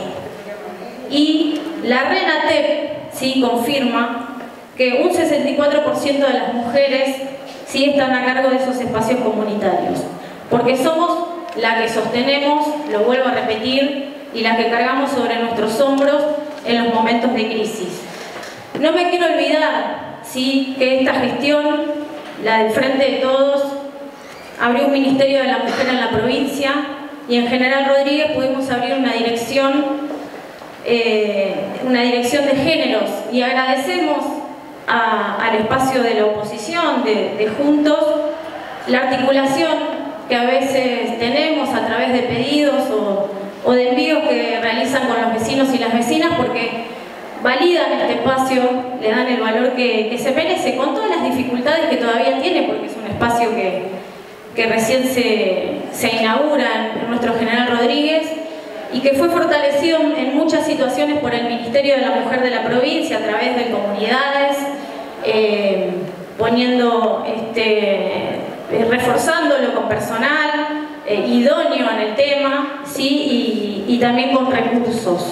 Y la RENATEP, ¿sí?, confirma que un sesenta y cuatro por ciento de las mujeres sí están a cargo de esos espacios comunitarios, porque somos la que sostenemos, lo vuelvo a repetir, y la que cargamos sobre nuestros hombros en los momentos de crisis. No me quiero olvidar, sí, que esta gestión, la del Frente de Todos, abrió un Ministerio de la Mujer en la provincia y en General Rodríguez pudimos abrir una dirección, eh, una dirección de géneros, y agradecemos A, al espacio de la oposición, de, de Juntos, la articulación que a veces tenemos a través de pedidos o, o de envíos que realizan con los vecinos y las vecinas, porque validan este espacio, le dan el valor que, que se merece, con todas las dificultades que todavía tiene, porque es un espacio que, que recién se, se inaugura en, en nuestro General Rodríguez, y que fue fortalecido en muchas situaciones por el Ministerio de la Mujer de la provincia a través de comunidades, eh, poniendo, este, eh, reforzándolo con personal eh, idóneo en el tema, ¿sí? y, y también con recursos.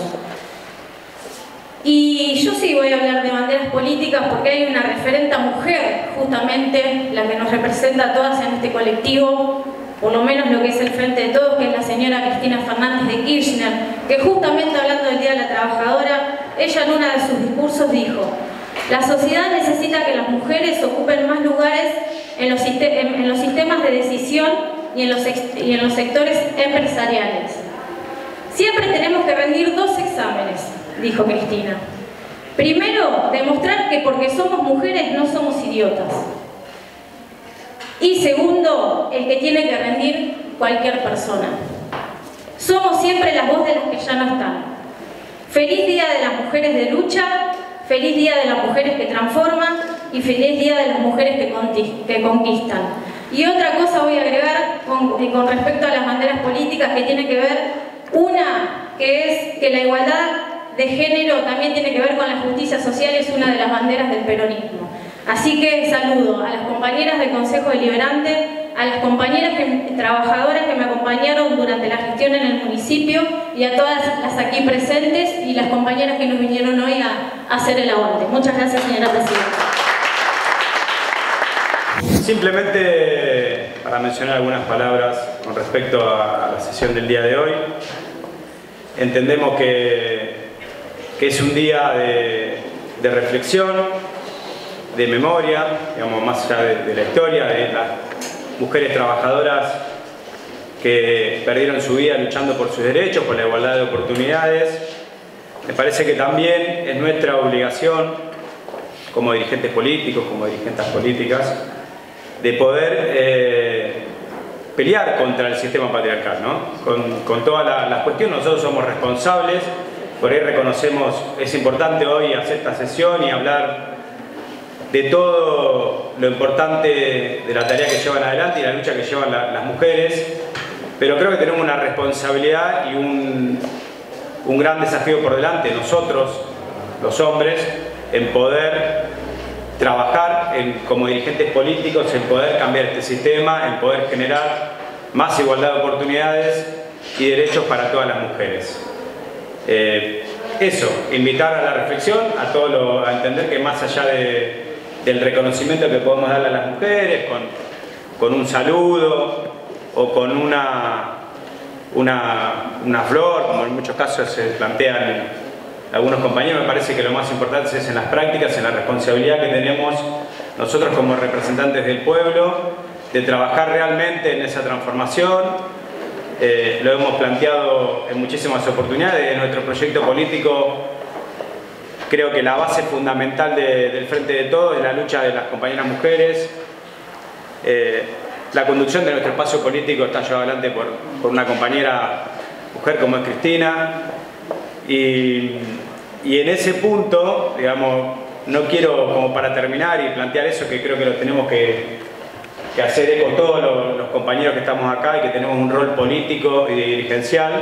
Y yo sí voy a hablar de banderas políticas porque hay una referente mujer, justamente la que nos representa a todas en este colectivo, por lo menos lo que es el Frente de Todos, que es la señora Cristina Fernández de Kirchner, que justamente hablando del Día de la Trabajadora, ella en uno de sus discursos dijo: la sociedad necesita que las mujeres ocupen más lugares en los, en los sistemas de decisión y en, los y en los sectores empresariales. Siempre tenemos que rendir dos exámenes, dijo Cristina. Primero, demostrar que porque somos mujeres no somos idiotas. Y segundo, el que tiene que rendir cualquier persona. Somos siempre la voz de las que ya no están. Feliz Día de las Mujeres de Lucha, feliz Día de las Mujeres que Transforman y feliz Día de las Mujeres que Conquistan. Y otra cosa voy a agregar con, con respecto a las banderas políticas, que tiene que ver, una, que es que la igualdad de género también tiene que ver con la justicia social, es una de las banderas del peronismo. Así que saludo a las compañeras del Consejo Deliberante, a las compañeras que, trabajadoras que me acompañaron durante la gestión en el municipio y a todas las aquí presentes y las compañeras que nos vinieron hoy a, a hacer el aguante. Muchas gracias, señora presidenta. Simplemente para mencionar algunas palabras con respecto a la sesión del día de hoy. Entendemos que, que es un día de, de reflexión, de memoria, digamos, más allá de, de la historia, de las mujeres trabajadoras que perdieron su vida luchando por sus derechos, por la igualdad de oportunidades. Me parece que también es nuestra obligación como dirigentes políticos, como dirigentes políticas, de poder eh, pelear contra el sistema patriarcal, ¿no? Con, con todas las la cuestiones. Nosotros somos responsables, por ahí reconocemos, es importante hoy hacer esta sesión y hablar de todo lo importante de la tarea que llevan adelante y la lucha que llevan la, las mujeres, pero creo que tenemos una responsabilidad y un, un gran desafío por delante, nosotros, los hombres, en poder trabajar en, como dirigentes políticos, en poder cambiar este sistema, en poder generar más igualdad de oportunidades y derechos para todas las mujeres. Eh, eso, invitar a la reflexión, a, todo lo, a entender que más allá de, del reconocimiento que podemos darle a las mujeres, con, con un saludo o con una, una, una flor, como en muchos casos se plantean algunos compañeros, me parece que lo más importante es en las prácticas, en la responsabilidad que tenemos nosotros como representantes del pueblo, de trabajar realmente en esa transformación. Eh, lo hemos planteado en muchísimas oportunidades. En nuestro proyecto político, creo que la base fundamental de, del Frente de Todos es la lucha de las compañeras mujeres. Eh, la conducción de nuestro espacio político está llevada adelante por, por una compañera mujer como es Cristina. Y, y en ese punto, digamos, no quiero, como para terminar y plantear eso, que creo que lo tenemos que, que hacer eco todos los, los compañeros que estamos acá y que tenemos un rol político y dirigencial.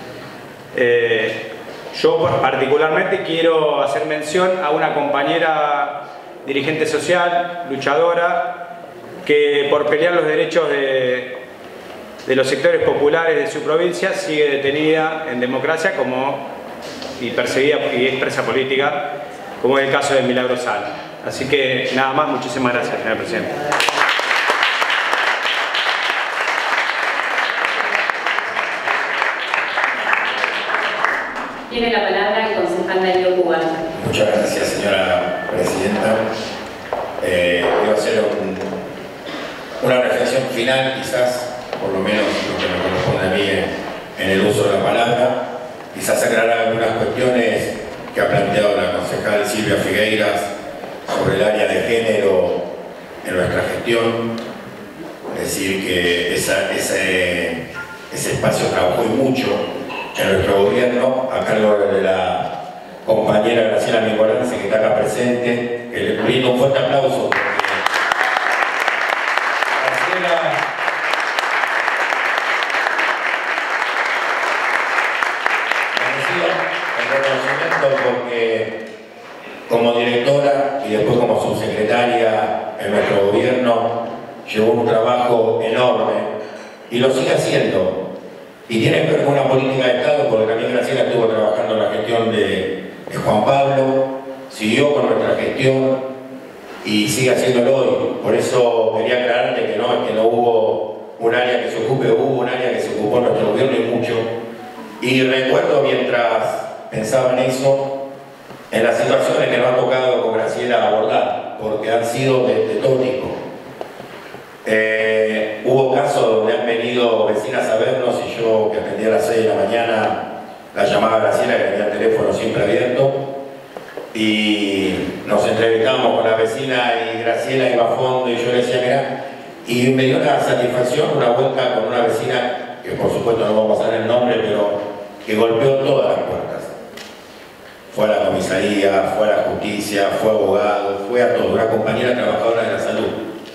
Eh, yo particularmente quiero hacer mención a una compañera dirigente social, luchadora, que por pelear los derechos de, de los sectores populares de su provincia sigue detenida en democracia como y perseguida y es presa política, como es el caso de Milagro Sala. Así que nada más, muchísimas gracias, señor presidente. Tiene la palabra el concejal Darío Cubano. Muchas gracias, señora presidenta. Eh, quiero hacer un, una reflexión final, quizás, por lo menos lo que me corresponde a mí en, en el uso de la palabra. Quizás aclarar algunas cuestiones que ha planteado la concejal Silvia Figueiras sobre el área de género en nuestra gestión. Es decir, que esa, ese, ese espacio trabajó mucho en nuestro gobierno, a cargo de la compañera Graciela Mingorance, que está acá presente. Que le brindo un fuerte aplauso. Graciela porque como directora y después como subsecretaria en nuestro gobierno llevó un trabajo enorme y lo sigue haciendo, y tiene que ver con una política de Estado, porque también Graciela estuvo trabajando en la gestión de, de Juan Pablo, siguió con nuestra gestión y sigue haciéndolo hoy. Por eso quería aclararte que no, que no hubo un área que se ocupe, hubo un área que se ocupó en nuestro gobierno y mucho. Y recuerdo mientras pensaba en eso, en las situaciones que nos ha tocado con Graciela abordar, porque han sido de, de todo tipo. Eh, hubo casos donde han venido vecinas a vernos y yo, que atendía a las seis de la mañana, la llamaba a Graciela, que tenía el teléfono siempre abierto, y nos entrevistábamos con la vecina y Graciela iba a fondo y yo le decía, mira, y me dio la satisfacción una vuelta con una vecina, que por supuesto no vamos a dar el nombre, pero que golpeó todas las puertas. Fue a la comisaría, fue a la justicia, fue abogado, fue a todo, una compañera trabajadora de la salud.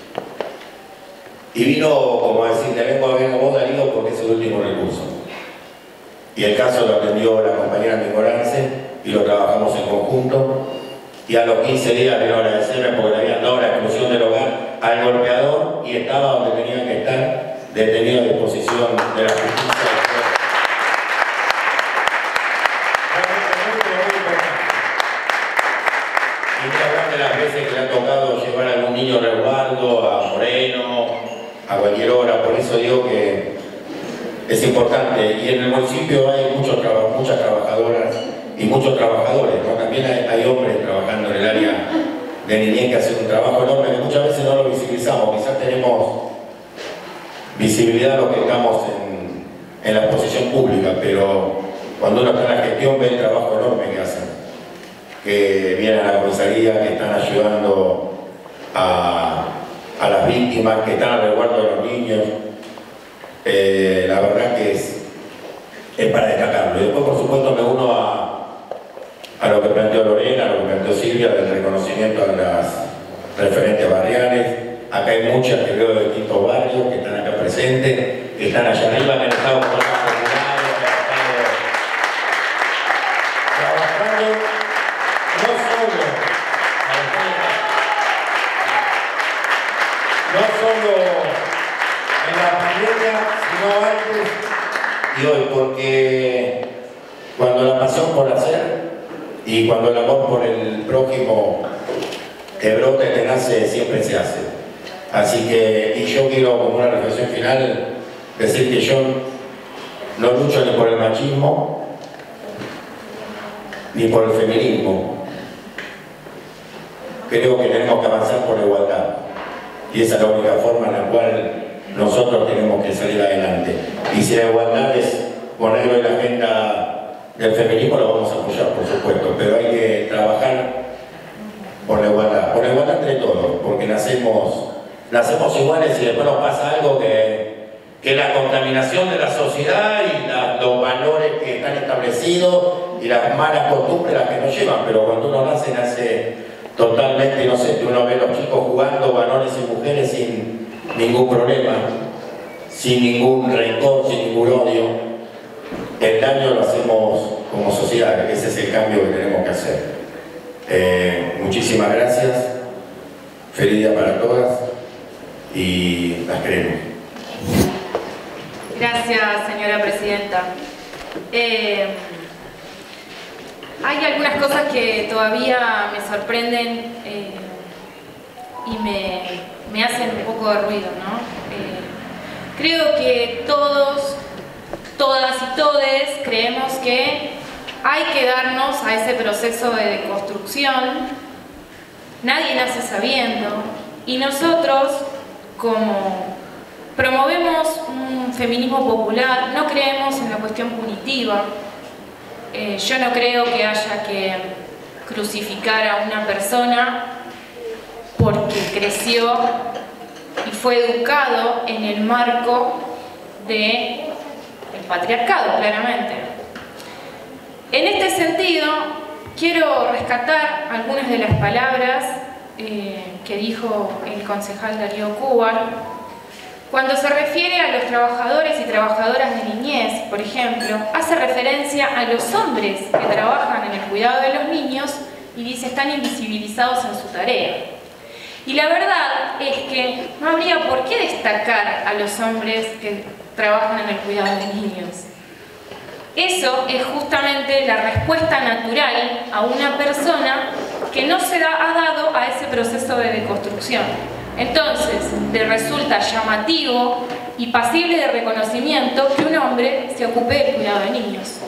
Y vino como a decir, te vengo a ver a vos, Darío, porque es el último recurso. Y el caso lo atendió la compañera Mingorance y lo trabajamos en conjunto. Y a los quince días vino a agradecerme porque le habían dado la exclusión del hogar al golpeador y estaba donde tenían que estar, detenido a disposición de la justicia. Las veces que le ha tocado llevar a algún niño resguardo, a Moreno, a cualquier hora, por eso digo que es importante. Y en el municipio hay muchos, muchas trabajadoras y muchos trabajadores, ¿no? También hay, hay hombres trabajando en el área de niñez que hacen un trabajo enorme que muchas veces no lo visibilizamos. Quizás tenemos visibilidad los que estamos en, en la exposición pública, pero cuando uno está en la gestión ve el trabajo enorme que hacen. que vienen a la comisaría, que están ayudando a, a las víctimas, que están al resguardo de los niños. Eh, la verdad que es, es para destacarlo. Y después, por supuesto, me uno a, a lo que planteó Lorena, a lo que planteó Silvia, del reconocimiento a las referentes barriales. Acá hay muchas que veo de distintos barrios que están acá presentes, que están allá arriba, que han estado con los populares, que han estado trabajando no solo, no solo en la pandemia, sino antes y hoy, porque cuando la pasión por hacer y cuando el amor por el prójimo te brota y te nace, siempre se hace. Así que, y yo quiero, como una reflexión final, decir que yo no lucho ni por el machismo, ni por el feminismo. Creo que tenemos que avanzar por la igualdad. Y esa es la única forma en la cual nosotros tenemos que salir adelante. Y si la igualdad es ponerlo en la agenda del feminismo, lo vamos a apoyar, por supuesto. Pero hay que trabajar por la igualdad. Por la igualdad entre todos, porque nacemos... Nacemos iguales y después nos pasa algo que, que la contaminación de la sociedad y la, los valores que están establecidos y las malas costumbres las que nos llevan, pero cuando uno nace, nace totalmente inocente. Uno ve a los chicos jugando, varones y mujeres, sin ningún problema, sin ningún rencor, sin ningún odio. El daño lo hacemos como sociedad, ese es el cambio que tenemos que hacer. Eh, muchísimas gracias, feliz día para todas. Y las queremos. Gracias, señora presidenta. Eh, hay algunas cosas que todavía me sorprenden eh, y me, me hacen un poco de ruido, ¿no? Eh, creo que todos, todas y todes creemos que hay que darnos a ese proceso de deconstrucción. Nadie nace sabiendo y nosotros, como promovemos un feminismo popular, no creemos en la cuestión punitiva. Eh, yo no creo que haya que crucificar a una persona porque creció y fue educado en el marco del patriarcado, claramente. En este sentido, quiero rescatar algunas de las palabras Eh, que dijo el concejal Darío Cúbar, cuando se refiere a los trabajadores y trabajadoras de niñez, por ejemplo, hace referencia a los hombres que trabajan en el cuidado de los niños y dice están invisibilizados en su tarea. Y la verdad es que no habría por qué destacar a los hombres que trabajan en el cuidado de niños. Eso es justamente la respuesta natural a una persona que no se ha dado a ese proceso de deconstrucción. Entonces, le resulta llamativo y pasible de reconocimiento que un hombre se ocupe del cuidado de niños.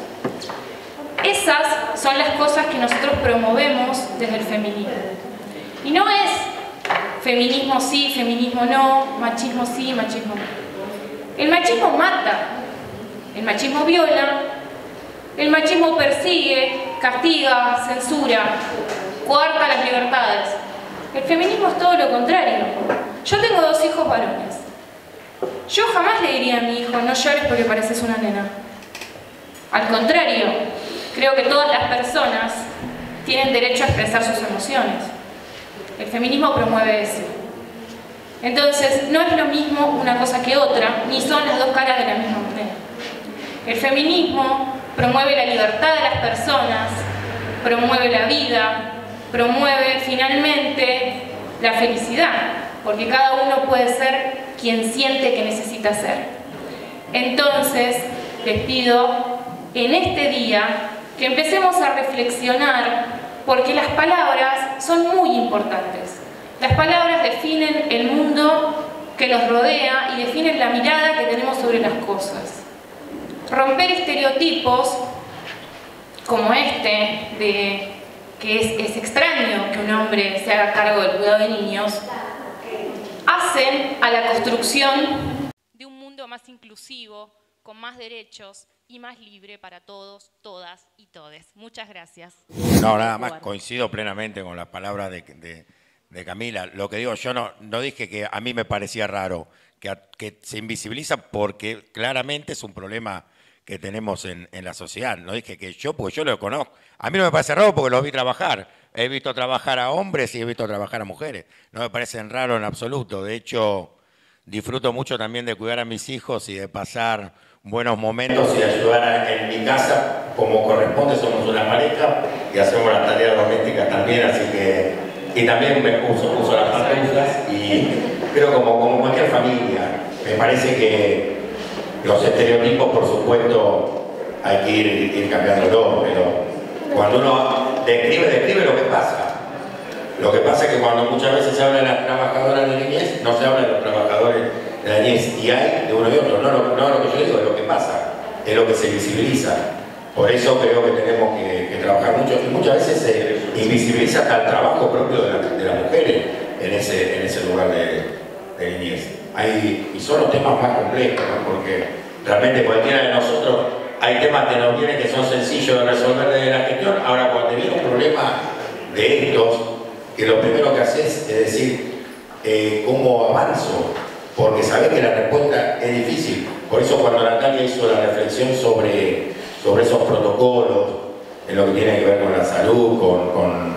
Esas son las cosas que nosotros promovemos desde el feminismo. Y no es feminismo sí, feminismo no, machismo sí, machismo no. El machismo mata, el machismo viola, el machismo persigue, castiga, censura, coarta las libertades. El feminismo es todo lo contrario. Yo tengo dos hijos varones. Yo jamás le diría a mi hijo, no llores porque pareces una nena. Al contrario, creo que todas las personas tienen derecho a expresar sus emociones. El feminismo promueve eso. Entonces, no es lo mismo una cosa que otra, ni son las dos caras de la misma moneda. El feminismo promueve la libertad de las personas, promueve la vida, promueve finalmente la felicidad, porque cada uno puede ser quien siente que necesita ser. Entonces, les pido en este día que empecemos a reflexionar, porque las palabras son muy importantes. Las palabras definen el mundo que nos rodea y definen la mirada que tenemos sobre las cosas. Romper estereotipos como este, de que es, es extraño que un hombre se haga cargo del cuidado de niños, hacen a la construcción de un mundo más inclusivo, con más derechos, y más libre para todos, todas y todes. Muchas gracias. No, nada más, coincido plenamente con las palabras de, de, de Camila. Lo que digo, yo no, no dije que a mí me parecía raro, que, que se invisibiliza porque claramente es un problema que tenemos en, en la sociedad. No dije que yo, porque yo lo conozco. A mí no me parece raro porque los vi trabajar. He visto trabajar a hombres y he visto trabajar a mujeres. No me parecen raro en absoluto. De hecho, disfruto mucho también de cuidar a mis hijos y de pasar buenos momentos y de ayudar a, en mi casa como corresponde. Somos una pareja y hacemos las tareas domésticas también, así que... Y también me uso, uso las pantuflas y creo como, como cualquier familia. Me parece que los estereotipos, por supuesto, hay que ir, ir cambiándolos, pero cuando uno describe, describe lo que pasa. Lo que pasa es que cuando muchas veces se habla de las trabajadoras de la niñez, no se habla de los trabajadores de la niñez, y hay de uno y otro. No, no, no lo que yo digo, es lo que pasa, es lo que se visibiliza. Por eso creo que tenemos que, que trabajar mucho, y muchas veces se invisibiliza hasta el trabajo propio de, la, de las mujeres en ese, en ese lugar de, de niñez. Hay, y son los temas más complejos, ¿no? Porque realmente cualquiera de nosotros, hay temas que nos vienen que son sencillos de resolver desde la gestión. Ahora, cuando te viene un problema de estos, que lo primero que haces es decir, eh, ¿cómo avanzo? Porque sabés que la respuesta es difícil. Por eso cuando Natalia hizo la reflexión sobre, sobre esos protocolos, en lo que tiene que ver con la salud, con, con,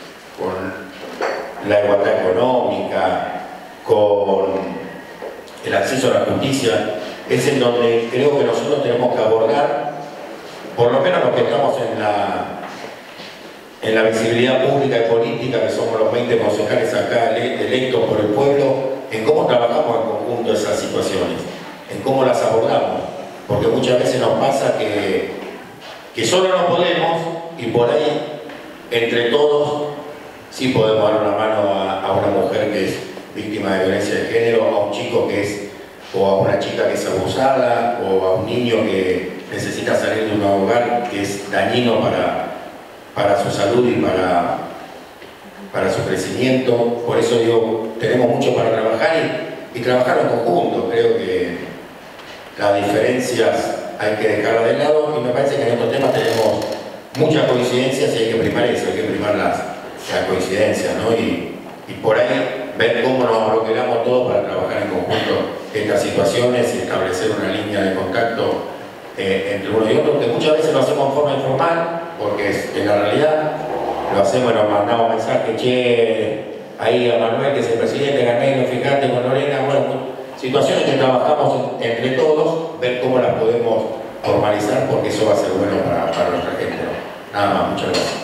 con la igualdad económica, con el acceso a la justicia, es en donde creo que nosotros tenemos que abordar, por lo menos los que estamos en la, en la visibilidad pública y política, que somos los veinte concejales acá electos por el pueblo, en cómo trabajamos en conjunto esas situaciones, en cómo las abordamos, porque muchas veces nos pasa que, que solo no podemos, y por ahí, entre todos, sí podemos dar una mano a, a una mujer que es víctima de violencia de género, a un chico que es, o a una chica que es abusada, o a un niño que necesita salir de un hogar que es dañino para, para su salud y para, para su crecimiento. Por eso digo, tenemos mucho para trabajar y, y trabajar en conjunto. Creo que las diferencias hay que dejarlas de lado, y me parece que en estos temas tenemos muchas coincidencias y hay que primar eso, hay que primar las, las coincidencias, ¿no? Y, y por ahí ver cómo nos bloqueamos todos para trabajar en conjunto estas situaciones y establecer una línea de contacto eh, entre uno y otro, que muchas veces lo hacemos en forma informal, porque es, en la realidad lo hacemos y nos mandamos mensajes, che, ahí a Manuel, que es el presidente, Carmelo, fíjate con Lorena, bueno, situaciones que trabajamos entre todos, ver cómo las podemos formalizar, porque eso va a ser bueno para, para nuestra gente, ¿no? Nada más, muchas gracias.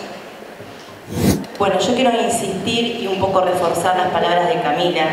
Bueno, yo quiero insistir y un poco reforzar las palabras de Camila,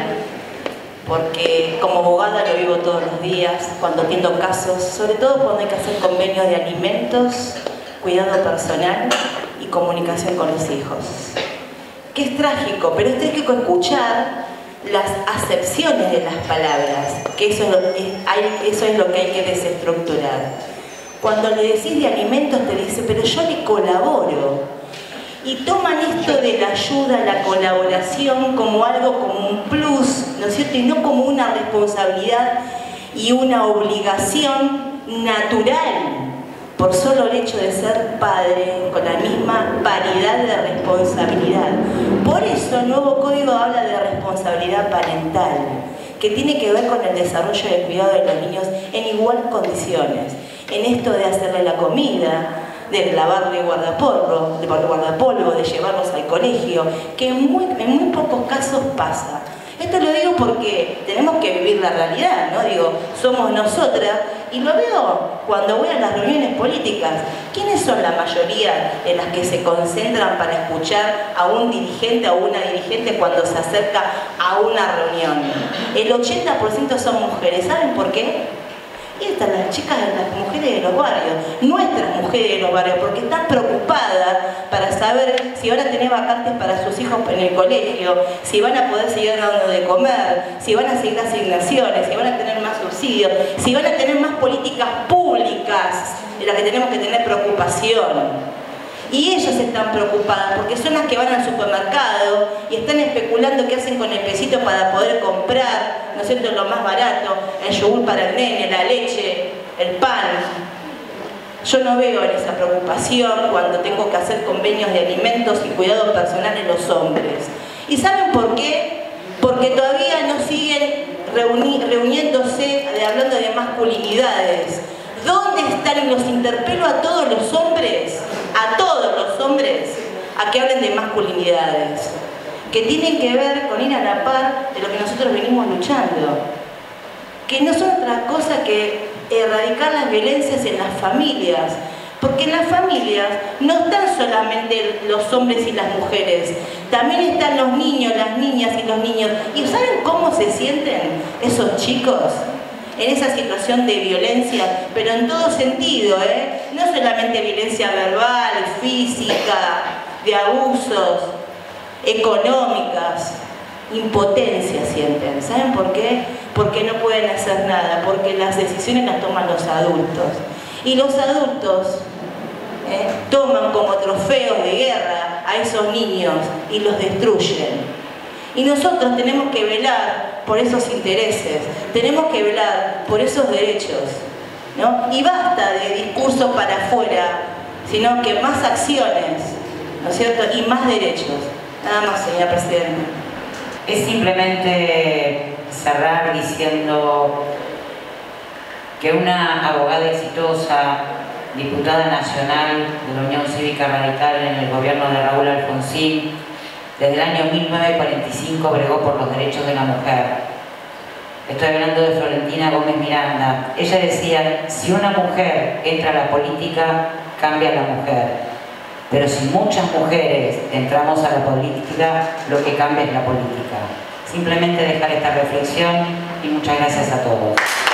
porque como abogada lo vivo todos los días, cuando atiendo casos, sobre todo cuando hay que hacer convenios de alimentos, cuidado personal y comunicación con los hijos. Que es trágico, pero es trágico escuchar las acepciones de las palabras, que eso es lo, es, hay, eso es lo que hay que desestructurar. Cuando le decís de alimentos te dice, pero yo le colaboro. Y toman esto de la ayuda, la colaboración como algo, como un plus, ¿no es cierto? Y no como una responsabilidad y una obligación natural, por solo el hecho de ser padre, con la misma paridad de responsabilidad. Por eso el nuevo código habla de responsabilidad parental, que tiene que ver con el desarrollo del cuidado de los niños en igual condiciones. En esto de hacerle la comida, de lavarle guardapolvo, de guardapolvo, de llevarlos al colegio, que en muy, en muy pocos casos pasa. Esto lo digo porque tenemos que vivir la realidad, ¿no? Digo, somos nosotras, y lo veo cuando voy a las reuniones políticas. ¿Quiénes son la mayoría de las que se concentran para escuchar a un dirigente o una dirigente cuando se acerca a una reunión? El ochenta por ciento son mujeres. ¿Saben por qué? Y están las chicas, las mujeres de los barrios, nuestras mujeres de los barrios, porque están preocupadas para saber si van a tener vacantes para sus hijos en el colegio, si van a poder seguir dando de comer, si van a seguir asignaciones, si van a tener más subsidios, si van a tener más políticas públicas de las que tenemos que tener preocupación. Y ellas están preocupadas porque son las que van al supermercado y están especulando qué hacen con el pesito para poder comprar, ¿no es cierto?, lo más barato, el yogur para el nene, la leche, el pan. yo no veo en esa preocupación cuando tengo que hacer convenios de alimentos y cuidado personal en los hombres. ¿Y saben por qué? Porque todavía no siguen reuni reuniéndose de, hablando de masculinidades. ¿Dónde están? Y los interpelo a todos los hombres, a todos los hombres, a que hablen de masculinidades, que tienen que ver con ir a la par de lo que nosotros venimos luchando, que no son otra cosa que erradicar las violencias en las familias, porque en las familias no están solamente los hombres y las mujeres, también están los niños, las niñas y los niños. ¿Y saben cómo se sienten esos chicos en esa situación de violencia? Pero en todo sentido, ¿eh? No solamente violencia verbal, física, de abusos, económicas, impotencia sienten. ¿Saben por qué? Porque no pueden hacer nada, porque las decisiones las toman los adultos. Y los adultos ¿eh? toman como trofeos de guerra a esos niños y los destruyen. Y nosotros tenemos que velar por esos intereses, tenemos que velar por esos derechos, ¿no? Y basta de discurso para afuera, sino que más acciones, ¿no es cierto? Y más derechos. Nada más, señora Presidenta. Es simplemente cerrar diciendo que una abogada exitosa, diputada nacional de la Unión Cívica Radical en el gobierno de Raúl Alfonsín, desde el año mil novecientos cuarenta y cinco bregó por los derechos de la mujer. Estoy hablando de Florentina Gómez Miranda. Ella decía, si una mujer entra a la política, cambia a la mujer. Pero si muchas mujeres entramos a la política, lo que cambia es la política. Simplemente dejar esta reflexión y muchas gracias a todos.